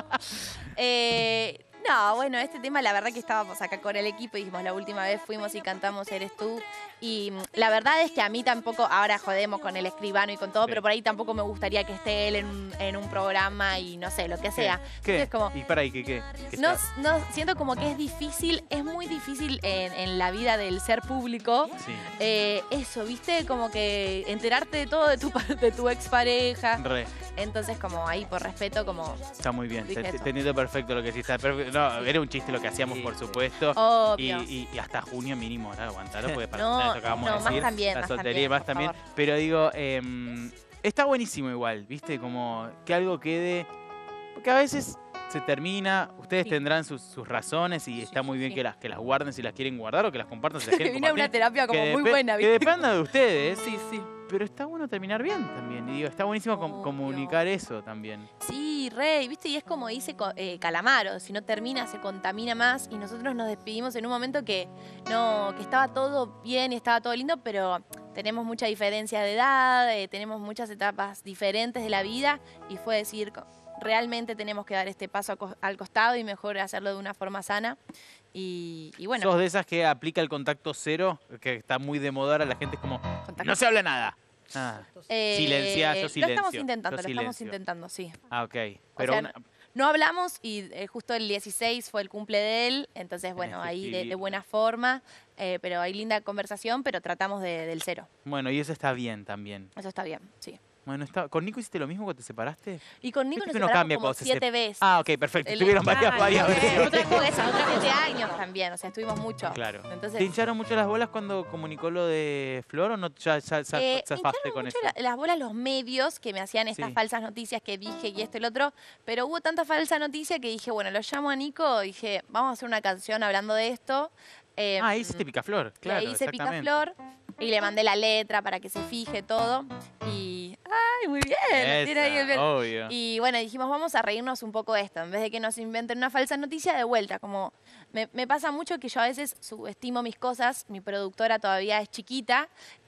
No, bueno, este tema la verdad que estábamos acá con el equipo y dijimos la última vez fuimos y cantamos Eres tú. Y la verdad es que a mí tampoco, ahora jodemos con el escribano y con todo, Sí. pero por ahí tampoco me gustaría que esté él en un programa y no sé, lo que sea. ¿Qué? Entonces, como, Y para ahí, ¿qué? no, siento como que es difícil, es muy difícil en la vida del ser público. Sí, Eso, ¿viste? Como que enterarte de todo de tu expareja. re. Entonces, como ahí, por respeto, como Está muy bien. Dije eso. Te entiendo perfecto lo que hiciste. No, era un chiste lo que hacíamos, por supuesto. obvio. Y hasta junio mínimo, ¿no? Aguantarlo, porque para No, lo que acabamos no, de más decir. también, la más soltería también, más por también. favor. Pero digo, está buenísimo igual, ¿viste? Como que algo quede. Porque a veces se termina, ustedes Sí. tendrán sus razones y está muy bien sí. que las guarden si las quieren guardar o que las compartan si las quieren Vine a una compartir. terapia como muy buena, Que ¿viste? dependa de ustedes. Sí. pero está bueno terminar bien también. Y digo, está buenísimo Obvio. comunicar eso también. Sí, re, ¿viste? Y es como dice Calamaro, si no termina se contamina más y nosotros nos despedimos en un momento que estaba todo bien y estaba todo lindo, pero tenemos mucha diferencia de edad, tenemos muchas etapas diferentes de la vida y fue decir, realmente tenemos que dar este paso al costado y mejor hacerlo de una forma sana. Y bueno, ¿Sos de esas que aplica el contacto cero? Que está muy de moda ahora, la gente es como, no se habla nada. Silencia, yo silencio. Lo estamos intentando, yo lo estamos silencio. intentando, sí. Ah, ok. O Pero sea, no hablamos y justo el 16 fue el cumple de él, entonces bueno, Tenés que ahí de escribir. buena forma, pero hay linda conversación, pero tratamos del cero. bueno, y eso está bien también. Eso está bien, sí. Bueno, ¿con Nico hiciste lo mismo cuando te separaste? Y con Nico Viste nos que uno separamos cambia como cuando se 7 sep- veces. Ah, ok, perfecto. El- Tuvieron varias veces. Otra cosa, otros 7 años también, o sea, estuvimos mucho. Claro. Entonces, ¿Te hincharon mucho las bolas cuando comunicó lo de Flor o no ya me zafaste hincharon con mucho eso? las bolas los medios que me hacían estas Sí. falsas noticias que dije y esto y el otro, pero hubo tanta falsa noticia que dije, bueno, lo llamo a Nico, dije, vamos a hacer una canción hablando de esto. Ah, hiciste Picaflor, claro, Le hice exactamente. Picaflor y le mandé la letra para que se fije todo. Y. ¡Ay, muy bien! Tiene ahí el bien. Obvio. Y bueno, dijimos, vamos a reírnos un poco de esto. En vez de que nos inventen una falsa noticia, de vuelta. Como me pasa mucho que yo a veces subestimo mis cosas. Mi productora todavía es chiquita,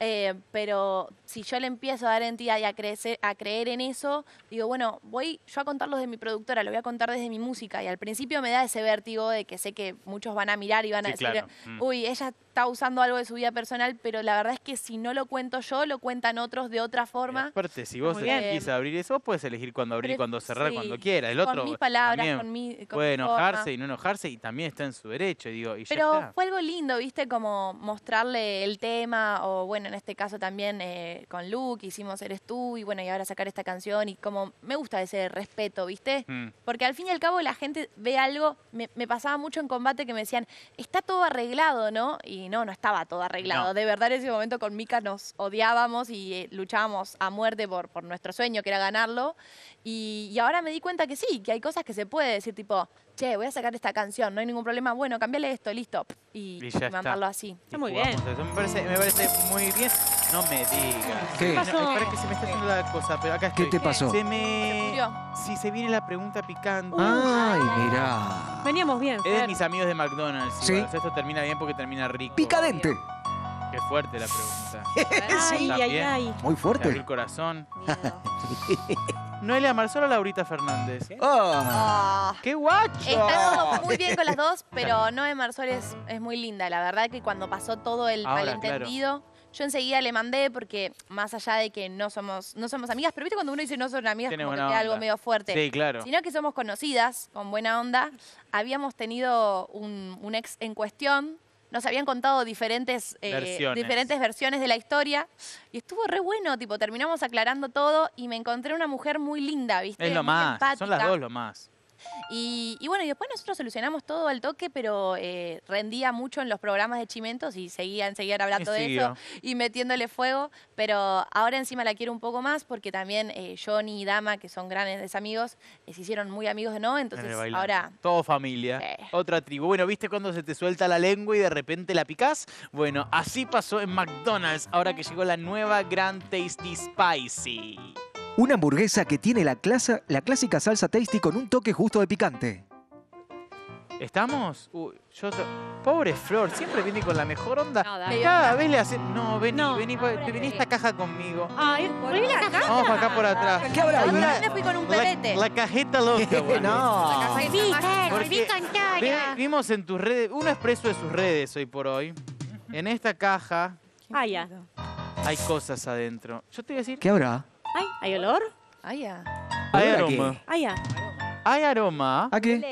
pero si yo le empiezo a dar entidad y a creer en eso, digo, bueno, voy yo a contarlos de mi productora, lo voy a contar desde mi música. Y al principio me da ese vértigo de que sé que muchos van a mirar y van a Sí, decir, claro. uy, ella está usando algo de su vida personal, pero la verdad es que si no lo cuento yo, lo cuentan otros de otra Y forma. aparte, si vos Muy bien. elegís abrir eso, vos puedes elegir cuándo abrir, Pero cuándo cerrar, sí, cuando quieras. El otro con mis palabras, también con mi puede enojarse forma. y no enojarse y también está en su derecho. Digo, y ya Pero está. fue algo lindo, ¿viste? Como mostrarle el tema, o bueno, en este caso también con Luke, hicimos Eres tú, y bueno, y ahora sacar esta canción, y como me gusta ese respeto, ¿viste? Mm. Porque al fin y al cabo la gente ve algo, me pasaba mucho en combate que me decían, está todo arreglado, ¿no? Y no estaba todo arreglado. No. De verdad en ese momento con Mika nos odiábamos y luchábamos a muerte por nuestro sueño, que era ganarlo. Y ahora me di cuenta que sí, que hay cosas que se puede decir, tipo, che, voy a sacar esta canción, no hay ningún problema, bueno, cambiale esto, listo. Y ya mandarlo está. así. Y muy jugamos bien. eso. Me parece muy bien. No me digas. ¿Qué? No, pasó? espera que se me está haciendo la cosa, pero acá estoy. ¿Qué te pasó? Se me... Se murió. Sí, se viene la pregunta picante. Ay, mirá. Veníamos bien. Es de Fer. mis amigos de McDonald's. Sí. igual. O sea, esto termina bien porque termina rico. Picadente. Qué fuerte la pregunta. Ay, ay, También. ay. Muy Me abrió fuerte. el corazón. Miedo. Noelia Marzol o Laurita Fernández. Ah, Ah. ¡Qué guacho! Está todo muy bien con las dos, pero Noé Marzol es muy linda. La verdad que cuando pasó todo el Ahora, malentendido, yo enseguida le mandé porque más allá de que no somos amigas, pero viste cuando uno dice no son amigas, Tiene como que buena queda algo onda. medio fuerte. Sí, claro. Sino que somos conocidas, con buena onda. Habíamos tenido un ex en cuestión. Nos habían contado diferentes versiones de la historia y estuvo re bueno, tipo, terminamos aclarando todo y me encontré una mujer muy linda, ¿viste? Es lo Muy más. Son las empática. dos lo más. Y bueno, y después nosotros solucionamos todo al toque, pero rendía mucho en los programas de Chimentos y seguían hablando de siguió. eso y metiéndole fuego. Pero ahora encima la quiero un poco más porque también Johnny y Dama, que son grandes amigos, se hicieron muy amigos de No, En entonces el bailando. ahora... Todo familia. Otra tribu. Bueno, ¿viste cuando se te suelta la lengua y de repente la picás? Bueno, así pasó en McDonald's ahora que llegó la nueva Grand Tasty Spicy. una hamburguesa que tiene la clásica salsa tasty con un toque justo de picante. ¿Estamos? Uy, pobre Flor, siempre viene con la mejor onda. No, dale. Cada vez le hace... No, vení, No. vení esta caja conmigo. Ay, volví la caja. Vamos para acá por atrás. ¿Qué habrá ahí? Ahora me fui con un pebete. La cajeta loca, boludo. No. Porque vimos en tus redes, un expreso de sus redes hoy por hoy. En esta caja Ah, ya. hay cosas adentro. Yo te voy a decir, ¿Qué habrá? Ay, ¿hay olor? Ay, ya. hay ¿Olor a aroma. Ay, ya. Hay aroma. ¿A qué?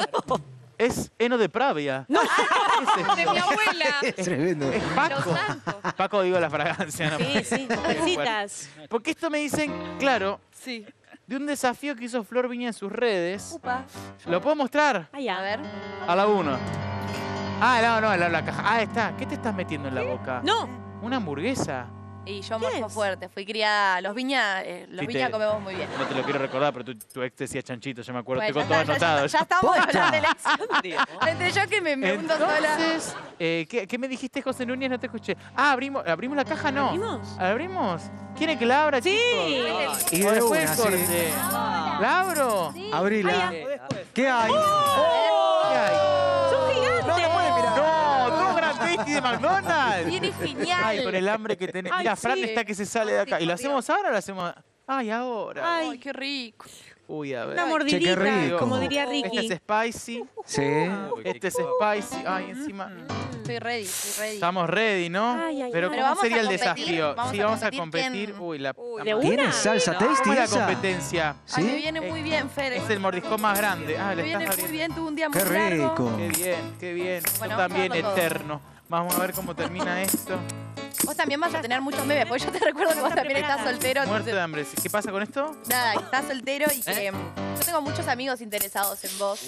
Es heno de Pravia. No. De mi abuela. Tremendo. Es Paco. Paco, digo la fragancia. ¿no? Sí, sí. Mujercitas. Porque esto me dicen, claro, Sí. de un desafío que hizo Flor Viña en sus redes. Upa. ¿Lo puedo mostrar? Ay, ya. A ver. A la 1. Ah, no, la caja. Ah, está. ¿Qué te estás metiendo en la boca? No. ¿Una hamburguesa? Y yo morfo es? fuerte. Fui criada. Los viña Sí, comemos muy bien. No te lo quiero recordar, pero tu ex decía chanchito, yo me acuerdo. Bueno, Tengo todo anotado. ya estamos ¡Posta! hablando de la elección. Entre yo que me hundo sola. Entonces, ¿qué me dijiste, José Núñez? No te escuché. Ah, ¿abrimos la caja? No. ¿Abrimos? ¿Abrimos? ¿Quiere que la abra, Sí. chicos? Y O de después una, del sí. corte. ¿La abro? Abrila. ¿Qué hay? ¿Qué hay? ¡Son gigantes! No lo puede mirar. ¡No! ¡Dos Grand Tasty de McDonald's! Viene genial. Ay, con el hambre que tenés. Ay, Mira, Fran sí. está que se sale de acá. ¿Y lo hacemos ahora o lo hacemos...? Ay, ahora. Ay, qué rico. Uy, a ver. Una Che, mordidita, qué rico. como diría Ricky. Este es spicy. Sí. Este es spicy. Ay, encima... Estoy ready, estoy ready. Estamos ready, ¿no? Ay, ay, Pero ay. Pero ¿cómo vamos sería a el competir, desafío? vamos Sí, a vamos a competir competir. quién- Uy, la... ¿de una? ¿Tienes salsa tasty ¿Cómo es la esa? competencia? Ay, me ¿Sí? viene muy bien, Fer. Es el mordiscón más grande. Ah, Me le viene estás muy abriendo. bien, tuve un día muy Qué largo. rico. Qué bien, qué bien. Bueno, Yo vamos a también, darlo todo. eterno. Vamos a ver cómo termina esto. Vos también vas a tener muchos memes, porque yo te recuerdo que vos también estás soltero. Muerto entonces- de hambre. ¿Qué pasa con esto? Nada, que estás soltero y que yo tengo muchos amigos interesados en vos.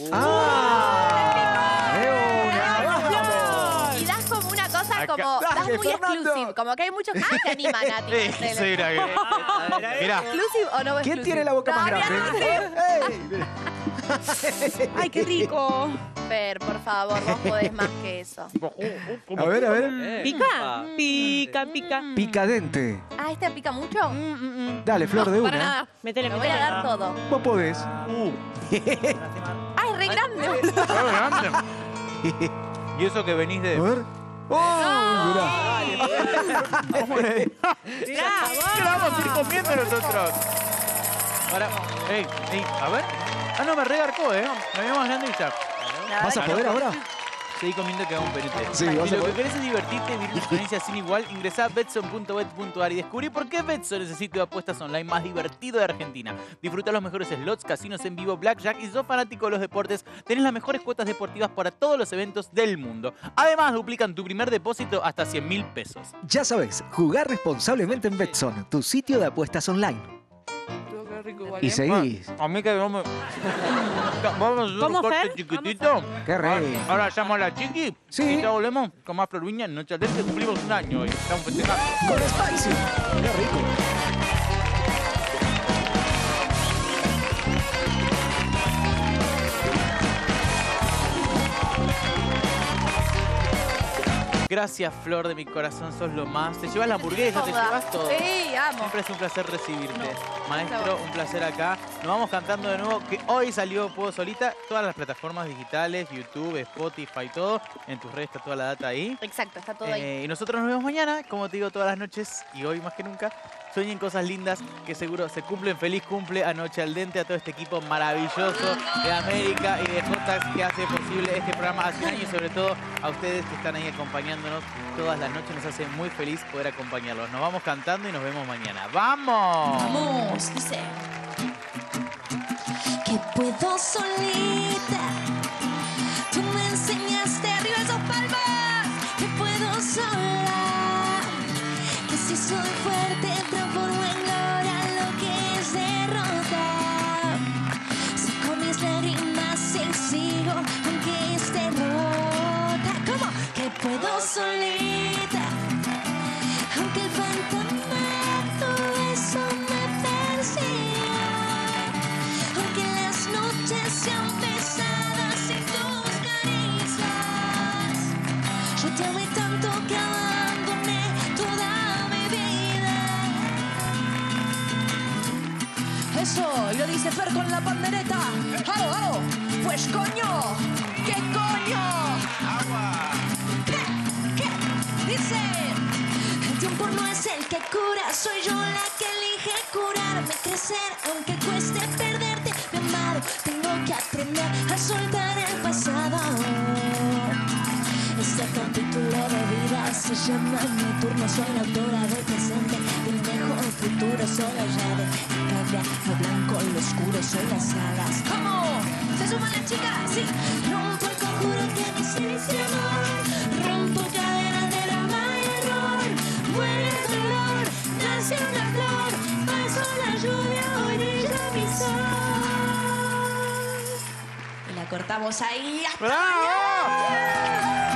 ¡Ah! ¡De una! Y das como una cosa Acá. como, das Dale, muy Fernando. exclusive, como que hay muchos que se animan a ti. Sí, soy una... Mirá. ¿Exclusive o no ¿Quién exclusive? tiene la boca No, más mirá, grande? ¡Ey! ¡Ay, qué rico! Fer, por favor, vos podés más que eso. A ver, a ver. ¿Pica? Pica, pica. Picadente. Ah, ¿este pica mucho? Dale, Flor, de Para una. nada. Métele, Lo voy a métele. dar todo. Vos podés. Ah, es re grande, boludo. Qué grande. Y eso que venís A de... ver. ¡Oh! Mirá. ¿Cómo le digo? ¿Qué la vamos a ir comiendo nosotros? Para... Ey, a ver. Ah, no, me regarcó, ¿eh? Me veo más grande y ya. ¿Vas a poder ahora? Seguí comiendo que hago un penete. Sí, Y vas a lo que poder. querés es divertirte, vivir una experiencia sin igual, ingresá a betson.bet.ar y descubrí por qué Betson es el sitio de apuestas online más divertido de Argentina. Disfruta los mejores slots, casinos en vivo, blackjack y si sos fanático de los deportes, tenés las mejores cuotas deportivas para todos los eventos del mundo. Además, duplican tu primer depósito hasta 100.000 pesos. Ya sabes, jugar responsablemente en Betson, tu sitio de apuestas online. Y seguís. A mí que vamos... Vamos a hacer ¿Cómo, un corte Fer? chiquitito. Qué rico. Ahora llamo a la chiqui Sí. y ya volvemos con más Florviña en Noche Adelante. Cumplimos un año hoy. Estamos festejando. Con Spicy. Qué rico. Gracias, Flor de mi corazón, sos lo más. Te llevas la hamburguesa, te Toda. llevas todo. Sí, amo. Siempre es un placer recibirte. No, Maestro, un placer acá. Nos vamos cantando de nuevo, que hoy salió Puedo Solita, todas las plataformas digitales, YouTube, Spotify, todo. En tus redes está toda la data ahí. Exacto, está todo ahí. Y nosotros nos vemos mañana, como te digo, todas las noches y hoy más que nunca. Sueñen cosas lindas que seguro se cumplen. Feliz cumple a Noche al Dente, a todo este equipo maravilloso de América y de Jotax que hace posible este programa hace un año y sobre todo a ustedes que están ahí acompañándonos todas las noches. Nos hace muy feliz poder acompañarlos. Nos vamos cantando y nos vemos mañana. ¡Vamos! Vamos, dice que puedo solita. Tú me enseñaste arriba esos palmas. Que puedo sola. Que si soy fuerte transformo en gloria lo que es derrota. Saco mis lágrimas y sigo aunque esté rota. ¿Cómo? Que puedo solita. Aunque el fantasma todo eso me persiga, aunque las noches sean pesadas sin tus caricias, yo te amé tanto que abandoné toda mi vida. Eso, lo dice Fer con la pandereta. ¡Aro, aro! Pues coño, ¿qué coño? ¿Qué? Dice... El tiempo no es el que cura, soy yo la que elige curarme, crecer, aunque cueste perderte, mi amado. Tengo que aprender a soltar el pasado. Este capítulo de vida se llama Mi turno, soy la autora del presente, del mejor futuro, soy la llave que cambia lo blanco, lo oscuro, soy las alas. ¿Cómo? ¿Se suman las chicas? Sí. Rompo el conjuro que me hicieron, rompo cadenas de drama y error, muere el dolor, nace una flor, pasó la lluvia, hoy brilla mi sol. Y la cortamos ahí. ¡Hasta ¡Bravo! mañana!